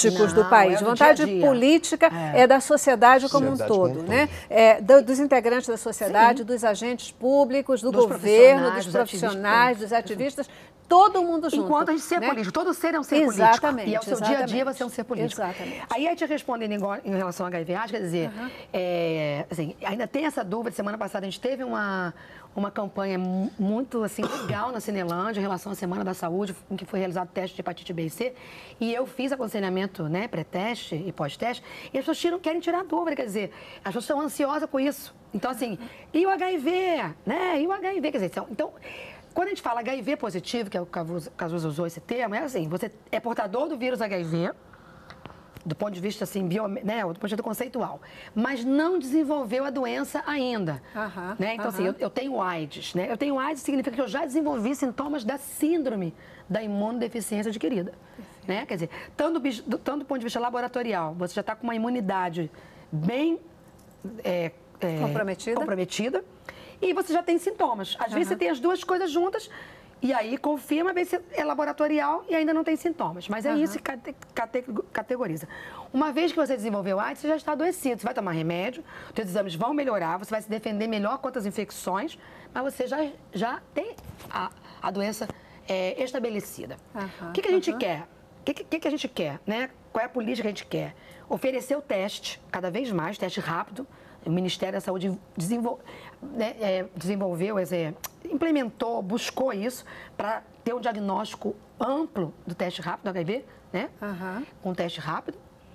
políticos Não, do país. é do vontade dia a dia. política É. é, da sociedade como um Sociedade todo, como um né? todo. É, do- dos integrantes da sociedade, dos agentes públicos, do Dos governo, profissionais, dos dos ativistas, profissionais, dos ativistas, todo mundo junto. Enquanto a gente ser né? político, todo ser é um ser Exatamente, político. E é o seu dia a dia exatamente. você é um ser político. Exatamente. Aí, aí te respondendo igual- em relação ao H I V AIDS, quer dizer, é, assim, ainda tem essa dúvida. Semana passada a gente teve uma, uma campanha mu- muito assim, legal na Cinelândia em relação à Semana da Saúde, em que foi realizado teste de hepatite B e C. E eu fiz aconselhamento, né, pré-teste e pós-teste, e as pessoas tiram, querem tirar a dúvida, quer dizer, as pessoas estão ansiosas com isso. Então, assim, e o H I V, né? E o H I V, quer dizer, então, quando a gente fala H I V positivo, que é o Cazuza Cazuza usou esse termo, é assim, você é portador do vírus H I V, do ponto de vista assim, bio, né, do ponto de vista conceitual, mas não desenvolveu a doença ainda. Aham, né? Então, assim, aham. eu, eu tenho AIDS, né? Eu tenho AIDS significa que eu já desenvolvi sintomas da síndrome da imunodeficiência adquirida. Né? Quer dizer, tanto do, bis- do- tanto do ponto de vista laboratorial, você já está com uma imunidade bem é, é, Comprometida. comprometida e você já tem sintomas. Às vezes você tem as duas coisas juntas e aí confirma, vê se é laboratorial e ainda não tem sintomas. Mas é isso que cate- cate- categoriza. Uma vez que você desenvolveu AIDS, você já está adoecido. Você vai tomar remédio, os seus exames vão melhorar, você vai se defender melhor contra as infecções, mas você já, já tem a, a doença é, estabelecida. Aham, O que, que a gente aham. quer? O que, que, que a gente quer? Né? Qual é a política que a gente quer? Oferecer o teste, cada vez mais, teste rápido. O Ministério da Saúde desenvol, né, é, desenvolveu, é, implementou, buscou isso para ter um diagnóstico amplo do teste rápido do H I V, né? Aham. Com teste rápido,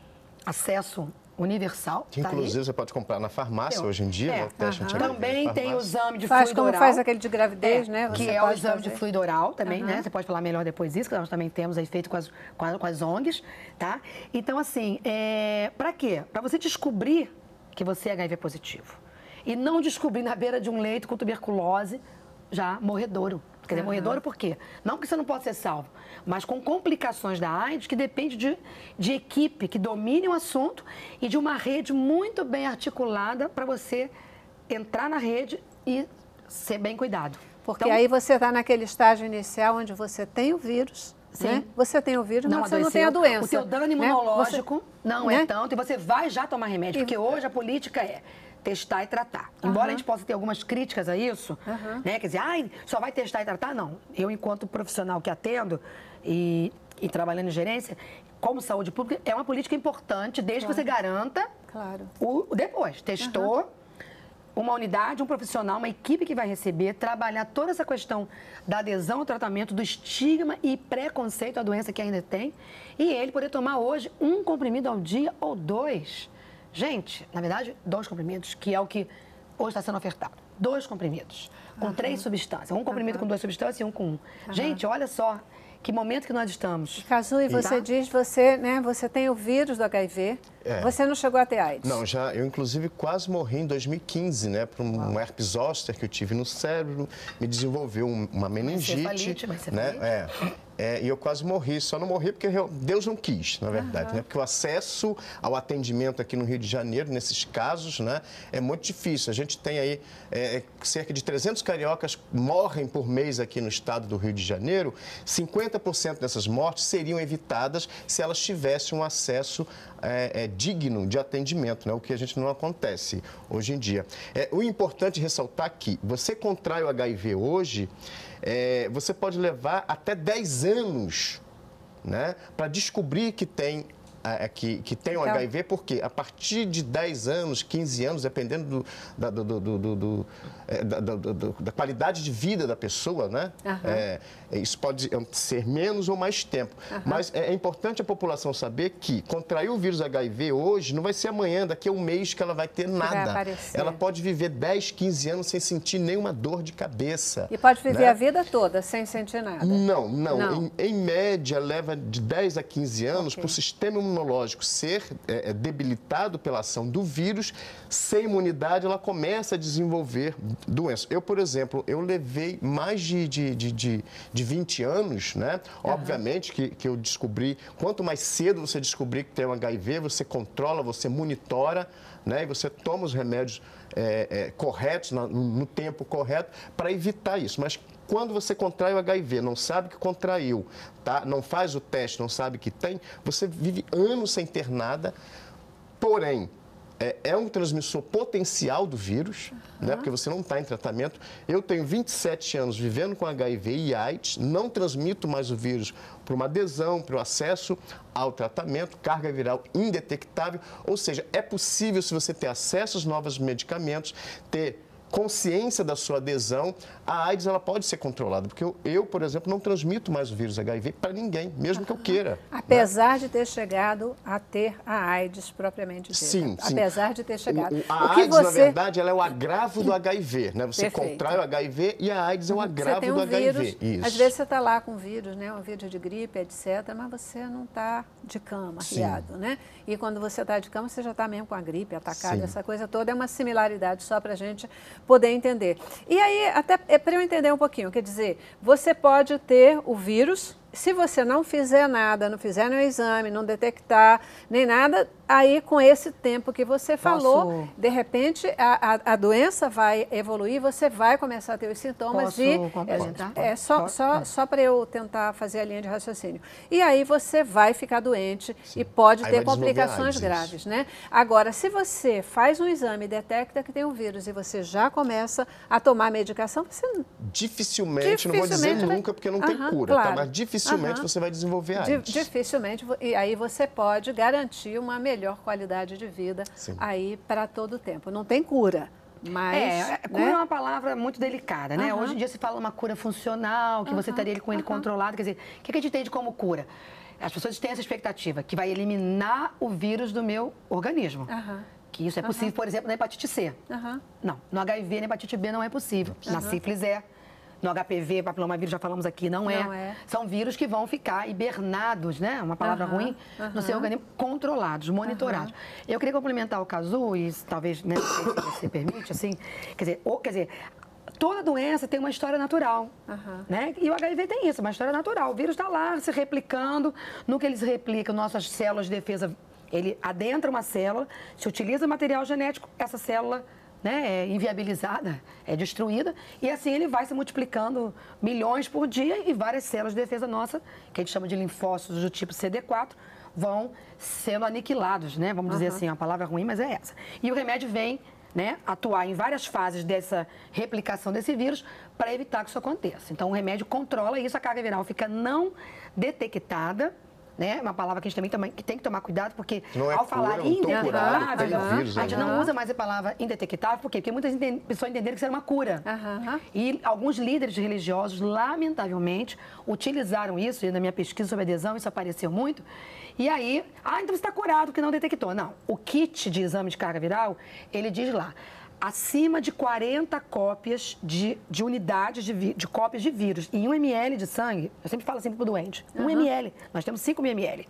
acesso universal. Que tá aí. inclusive você pode comprar na farmácia Eu- hoje em dia, é. né, o teste Aham. anti-H I V Também na tem o farmácia. exame de Faz fluido como oral. faz aquele de gravidez, É, né? que Você é o pode exame de fazer. fluido oral também, Aham. né? Você pode falar melhor depois disso, que nós também temos aí feito com as, com a- com as O N Gs, tá? Então, assim, é... para quê? Para você descobrir que você é H I V positivo. E não descobrir na beira de um leito com tuberculose já morredouro. Quer dizer, morredouro por quê? Não que você não possa ser salvo, mas com complicações da AIDS que depende de, de equipe que domine o assunto e de uma rede muito bem articulada para você entrar na rede e ser bem cuidado. Porque Então, aí você está naquele estágio inicial onde você tem o vírus, Sim. né? Você tem o vírus, não mas você não tem a adoeceu. doença. O teu dano né? imunológico Você- não né? é tanto e você vai já tomar remédio, porque hoje a política é testar e tratar. Embora a gente possa ter algumas críticas a isso, né? Quer dizer, ai, só vai testar e tratar? Não. Eu, enquanto profissional que atendo e, e trabalhando em gerência, como saúde pública, é uma política importante, desde que você garanta Claro. o, o depois. Testou, uma unidade, um profissional, uma equipe que vai receber, trabalhar toda essa questão da adesão ao tratamento, do estigma e preconceito à doença que ainda tem, e ele poder tomar hoje um comprimido ao dia ou dois. Gente, na verdade, dois comprimidos, que é o que hoje está sendo ofertado. Dois comprimidos, com três substâncias. Um comprimido com duas substâncias e um com um. Gente, olha só que momento que nós estamos. Cazu, e você Tá? diz, você, né, você tem o vírus do H I V, É. você não chegou a ter AIDS. Não, já, eu inclusive quase morri em dois mil e quinze, né, por um herpes zoster que eu tive no cérebro, me desenvolveu um- uma meningite, Encefalite, uma né, encefalite. é, é, e eu quase morri, só não morri porque eu- Deus não quis, na verdade, né, porque o acesso ao atendimento aqui no Rio de Janeiro, nesses casos, né, é muito difícil. A gente tem aí é, cerca de trezentos cariocas morrem por mês aqui no estado do Rio de Janeiro, cinquenta por cento dessas mortes seriam evitadas se elas tivessem um acesso é, é, digno de atendimento, né? O que a gente não acontece hoje em dia. É, o importante é ressaltar que você contrai o H I V hoje, é, você pode levar até dez anos, né, para descobrir que tem é, que, que tem o Então- H I V, porque a partir de dez anos, quinze anos, dependendo do, da, do, do, do, do, do, é, da, da- da- da qualidade de vida da pessoa, né? É, isso pode ser menos ou mais tempo. Mas é, é importante a população saber que contrair o vírus H I V hoje não vai ser amanhã, daqui a um mês que ela vai ter nada. aparecer. Ela pode viver dez, quinze anos sem sentir nenhuma dor de cabeça. E pode viver né? a vida toda sem sentir nada. Não, não. Não. Em, em média, leva de dez a quinze anos Ok. para o sistema imunológico ser é, é, debilitado pela ação do vírus. Sem imunidade, ela começa a desenvolver doenças. Eu, por exemplo, eu levei mais de, de, de, de, de vinte anos, né? Obviamente que, que eu descobri, quanto mais cedo você descobrir que tem um H I V, você controla, você monitora, né? E você toma os remédios é, é, corretos, no, no tempo correto, para evitar isso. Mas quando você contrai o H I V, não sabe que contraiu, tá? Não faz o teste, não sabe que tem, você vive anos sem ter nada, porém, é, é um transmissor potencial do vírus, uhum. né? Porque você não está em tratamento. Eu tenho vinte e sete anos vivendo com H I V e AIDS, não transmito mais o vírus por uma adesão, para o acesso ao tratamento, carga viral indetectável. Ou seja, é possível, se você ter acesso aos novos medicamentos, ter consciência da sua adesão, a AIDS ela pode ser controlada. Porque eu, eu por exemplo, não transmito mais o vírus H I V para ninguém, mesmo uhum. que eu queira. Apesar né? de ter chegado a ter a AIDS propriamente dita. Sim, sim. Apesar de ter chegado. O, o, a o que AIDS, você... na verdade, ela é o agravo do H I V, né? Você Perfeito. contrai o H I V e a AIDS é o agravo você tem um do H I V. vírus, Isso. Às vezes você está lá com vírus, né? Um vírus de gripe, etcétera, mas você não está de cama, arriado, né? E quando você está de cama, você já está mesmo com a gripe atacada, Sim. essa coisa toda. É uma similaridade só para a gente poder entender. E aí, até é para eu entender um pouquinho, quer dizer, você pode ter o vírus, se você não fizer nada, não fizer nenhum exame, não detectar nem nada, aí com esse tempo que você falou, Posso... de repente a, a, a doença vai evoluir, você vai começar a ter os sintomas. Posso e complementar? é, é só, só, só para eu tentar fazer a linha de raciocínio. E aí você vai ficar doente Sim. e pode aí ter complicações AIDS, graves, isso. né? Agora, se você faz um exame e detecta que tem um vírus e você já começa a tomar medicação, você dificilmente, dificilmente não vou dizer vai... nunca porque não tem Aham, cura, claro. tá? Mas dificilmente Aham. você vai desenvolver AIDS. Dificilmente, e aí você pode garantir uma melhor qualidade de vida Sim. aí para todo o tempo. Não tem cura, mas... É, cura né? é uma palavra muito delicada, né? Uhum. Hoje em dia se fala uma cura funcional, que Uhum. você estaria ele com ele Uhum. controlado. Quer dizer, o que a gente entende como cura? As pessoas têm essa expectativa, que vai eliminar o vírus do meu organismo. Uhum. Que isso é possível, Uhum. por exemplo, na hepatite C. Uhum. Não, no H I V e na hepatite B não é possível. Na sífilis é. No H P V, papilomavírus, já falamos aqui, não é. Não é. São vírus que vão ficar hibernados, né? Uma palavra Uhum. ruim, Uhum. no seu organismo, controlados, monitorados. Uhum. Eu queria complementar o Cazu, e talvez, né, se você permite, assim, quer dizer, ou, quer dizer, toda doença tem uma história natural, Uhum. né? E o H I V tem isso, uma história natural. O vírus está lá se replicando, no que ele se replica, nossas células de defesa, ele adentra uma célula, se utiliza material genético, essa célula, né, é inviabilizada, é destruída, e assim ele vai se multiplicando milhões por dia e várias células de defesa nossa, que a gente chama de linfócitos do tipo C D quatro, vão sendo aniquilados, né? Vamos dizer Uhum. assim, a palavra ruim, mas é essa. E o remédio vem, né, atuar em várias fases dessa replicação desse vírus para evitar que isso aconteça. Então, o remédio controla isso, a carga viral fica não detectada, né? Uma palavra que a gente também toma, que tem que tomar cuidado, porque Não é ao cura, falar não tô curado, indetectável, tem o vírus a gente não ainda. usa mais a palavra indetectável, por quê? Porque muitas enten- pessoas entenderam que isso era uma cura. Aham. E alguns líderes religiosos, lamentavelmente, utilizaram isso, e na minha pesquisa sobre adesão isso apareceu muito, e aí, ah, então você está curado porque não detectou. Não, o kit de exame de carga viral, ele diz lá, acima de quarenta cópias de, de unidades de, vi- de cópias de vírus em um mililitro de sangue, eu sempre falo assim para o doente, um mililitro, nós temos cinco mililitros,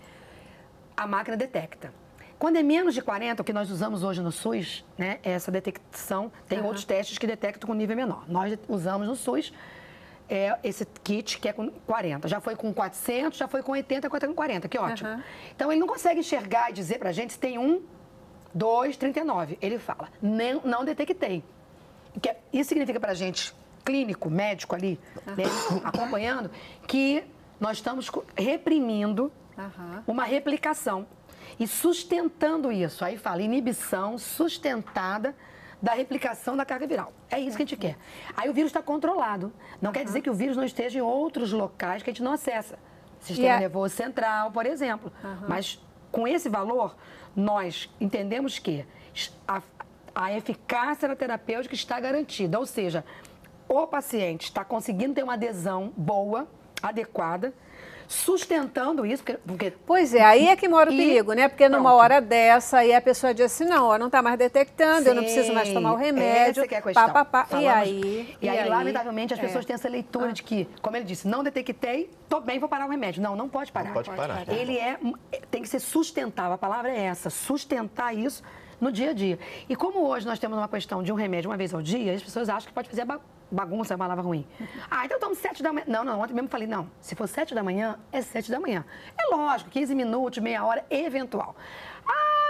a máquina detecta. Quando é menos de quarenta, o que nós usamos hoje no SUS, né, essa detecção, tem Uhum. outros testes que detectam com nível menor. Nós usamos no SUS é, esse kit que é com quarenta. Já foi com quatrocentos, já foi com oitenta, agora está com quarenta, que ótimo. Uhum. Então, ele não consegue enxergar e dizer para a gente se tem um, dois, trinta e nove. Ele fala, não, não detectei. Que é- isso significa para a gente, clínico, médico ali, né, acompanhando, que nós estamos co- reprimindo Aham. uma replicação e sustentando isso. Aí fala inibição sustentada da replicação da carga viral. É isso que a gente quer. Aí o vírus está controlado. Não quer dizer que o vírus não esteja em outros locais que a gente não acessa. Sistema E a- nervoso central, por exemplo. Mas com esse valor, nós entendemos que a, a eficácia da terapêutica está garantida. Ou seja, o paciente está conseguindo ter uma adesão boa, adequada, sustentando isso, porque, porque Pois é, aí é que mora o E perigo, né? Porque numa pronto. hora dessa, aí a pessoa diz assim, não, ó, não está mais detectando, eu não preciso mais tomar o remédio, Essa que é a questão. pá, pá, pá. E Falamos- aí? E aí, lamentavelmente, as É. pessoas têm essa leitura Ah. de que, como ele disse, não detectei, tô bem, vou parar o remédio. Não, não pode parar. Não pode parar. Ele é, tem que ser sustentável, a palavra é essa, sustentar isso no dia a dia. E como hoje nós temos uma questão de um remédio uma vez ao dia, as pessoas acham que pode fazer ba- bagunça, é uma palavra ruim. Ah, então eu tomo sete da manhã. Não, não, ontem mesmo falei, não, se for sete da manhã, é sete da manhã. É lógico, quinze minutos, meia hora, eventual. Ah,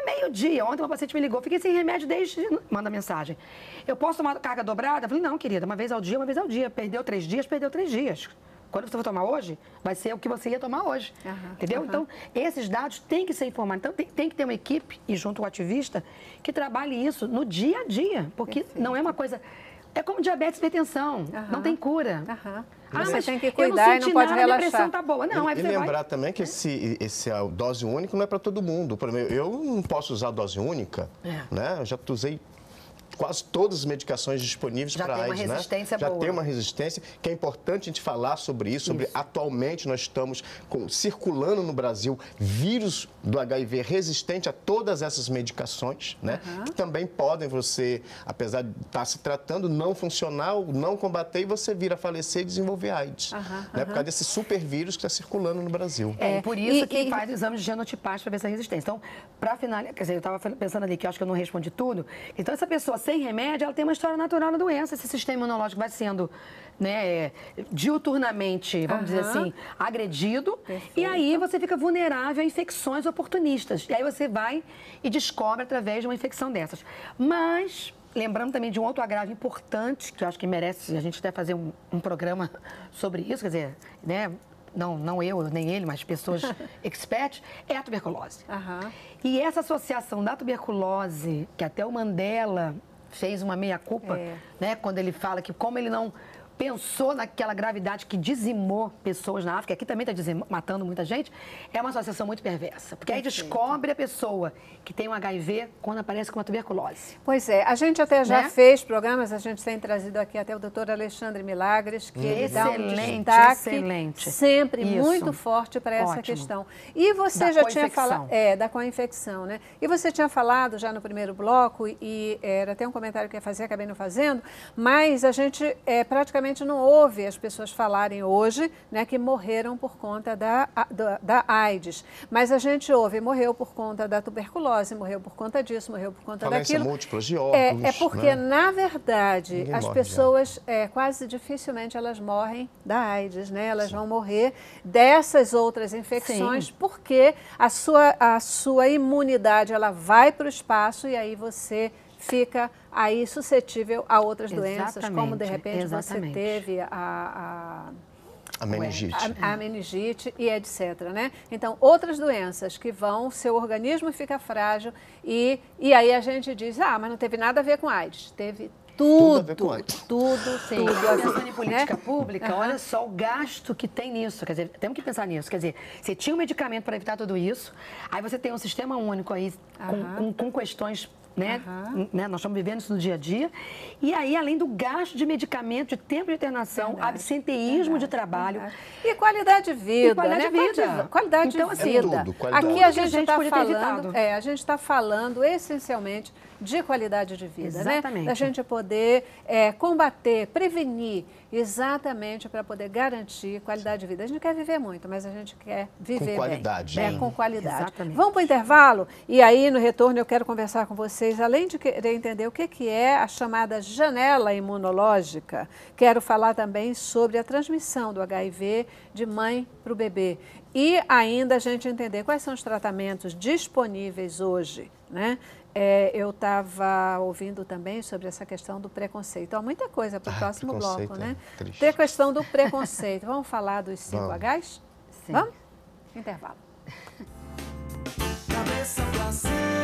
meio-dia. Ontem uma paciente me ligou, fiquei sem remédio desde... Manda mensagem. Eu posso tomar carga dobrada? Eu falei, não, querida, uma vez ao dia, uma vez ao dia. Perdeu três dias, perdeu três dias. Quando você for tomar hoje, vai ser o que você ia tomar hoje. Uhum, entendeu? Uhum. Então, esses dados têm que ser informados. Então, tem, tem que ter uma equipe, e junto ao ativista, que trabalhe isso no dia a dia. Porque Perfeito. Não é uma coisa... É como diabetes e hipertensão. Uhum. Não tem cura. Uhum. Ah, você mas tem que cuidar eu não e não pode nada, relaxar. A depressão tá boa. Não, e, aí e você lembrar vai... também que esse, esse a dose única não é para todo mundo. Por exemplo, eu não posso usar dose única, é. né? Eu já usei quase todas as medicações disponíveis para AIDS, né? Já tem uma resistência boa. Já tem uma resistência, que é importante a gente falar sobre isso, sobre isso. Atualmente nós estamos com, circulando no Brasil vírus do H I V resistente a todas essas medicações, né? Uhum. Que também podem você, apesar de estar se tratando, não funcionar, não combater e você vir a falecer e desenvolver AIDS. Uhum. Né? Uhum. Por causa desse super vírus que está circulando no Brasil. É, por isso e, que e... faz o exame de genotipagem para ver essa resistência. Então, para finalizar, quer dizer, eu estava pensando ali que eu acho que eu não respondi tudo. Então, essa pessoa sem remédio, ela tem uma história natural da doença. Esse sistema imunológico vai sendo, né, diuturnamente, vamos uhum. dizer assim, agredido. Perfeito. E aí você fica vulnerável a infecções oportunistas. E aí você vai e descobre através de uma infecção dessas. Mas, lembrando também de um outro agravio importante, que eu acho que merece a gente até fazer um, um programa sobre isso, quer dizer, né? Não, não eu, nem ele, mas pessoas experts, é a tuberculose. Uhum. E essa associação da tuberculose, que até o Mandela fez uma meia-culpa, é. né, quando ele fala que como ele não pensou naquela gravidade que dizimou pessoas na África, aqui também está matando muita gente, é uma associação muito perversa. Porque Perfeito. Aí descobre a pessoa que tem um H I V quando aparece com uma tuberculose. Pois é, a gente até já né? fez programas, a gente tem trazido aqui até o doutor Alexandre Milagres, que hum. dá um destaque excelente. sempre Isso. muito forte para essa Ótimo. Questão. E você da já tinha falado... É, da co-infecção, né? E você tinha falado já no primeiro bloco, e era até um comentário que ia fazer, acabei não fazendo, mas a gente é, praticamente não ouve as pessoas falarem hoje, né, que morreram por conta da, da, da AIDS. Mas a gente ouve, morreu por conta da tuberculose, morreu por conta disso, morreu por conta Falência daquilo. múltiplas de órgãos. É, é porque, né? na verdade, Ninguém as morre, pessoas, é, quase dificilmente elas morrem da AIDS, né? Elas Sim. vão morrer dessas outras infecções, Sim. porque a sua, a sua imunidade, ela vai para o espaço e aí você fica aí suscetível a outras Exatamente, doenças, como de repente exatamente. você teve a, a, a meningite, a, a meningite e etcétera. Né? Então, outras doenças que vão, seu organismo fica frágil e, e aí a gente diz, ah, mas não teve nada a ver com AIDS, teve tudo, tudo, tudo, Sim, tudo. Pensando em política né? pública, uhum. olha só o gasto que tem nisso, quer dizer, temos que pensar nisso, quer dizer, você tinha um medicamento para evitar tudo isso, aí você tem um sistema único aí com, uhum. com, com questões Né? Uhum. né? Nós estamos vivendo isso no dia a dia. E aí, além do gasto de medicamento, de tempo de internação, Verdade. absenteísmo Verdade. de trabalho. Verdade. E qualidade de vida. E qualidade né? de vida. Qualidade então, de assim, vida. É tudo, qualidade. Aqui a gente gente está falando, evitado. é, a gente está falando essencialmente de qualidade de vida, Exatamente. né? Da gente poder é, combater, prevenir, exatamente para poder garantir qualidade de vida. A gente quer viver muito, mas a gente quer viver com qualidade, bem, né? né? Com qualidade. Exatamente. Vamos para o intervalo? E aí, no retorno, eu quero conversar com vocês, além de querer entender o que, que é a chamada janela imunológica, quero falar também sobre a transmissão do H I V de mãe para o bebê. E ainda a gente entender quais são os tratamentos disponíveis hoje, né? É, eu estava ouvindo também sobre essa questão do preconceito. Há muita coisa para o ah, próximo bloco, é né? triste. Tem a questão do preconceito. Vamos falar dos cinco Vamos. H's? Sim. Vamos? Intervalo. Cabeça pra cima.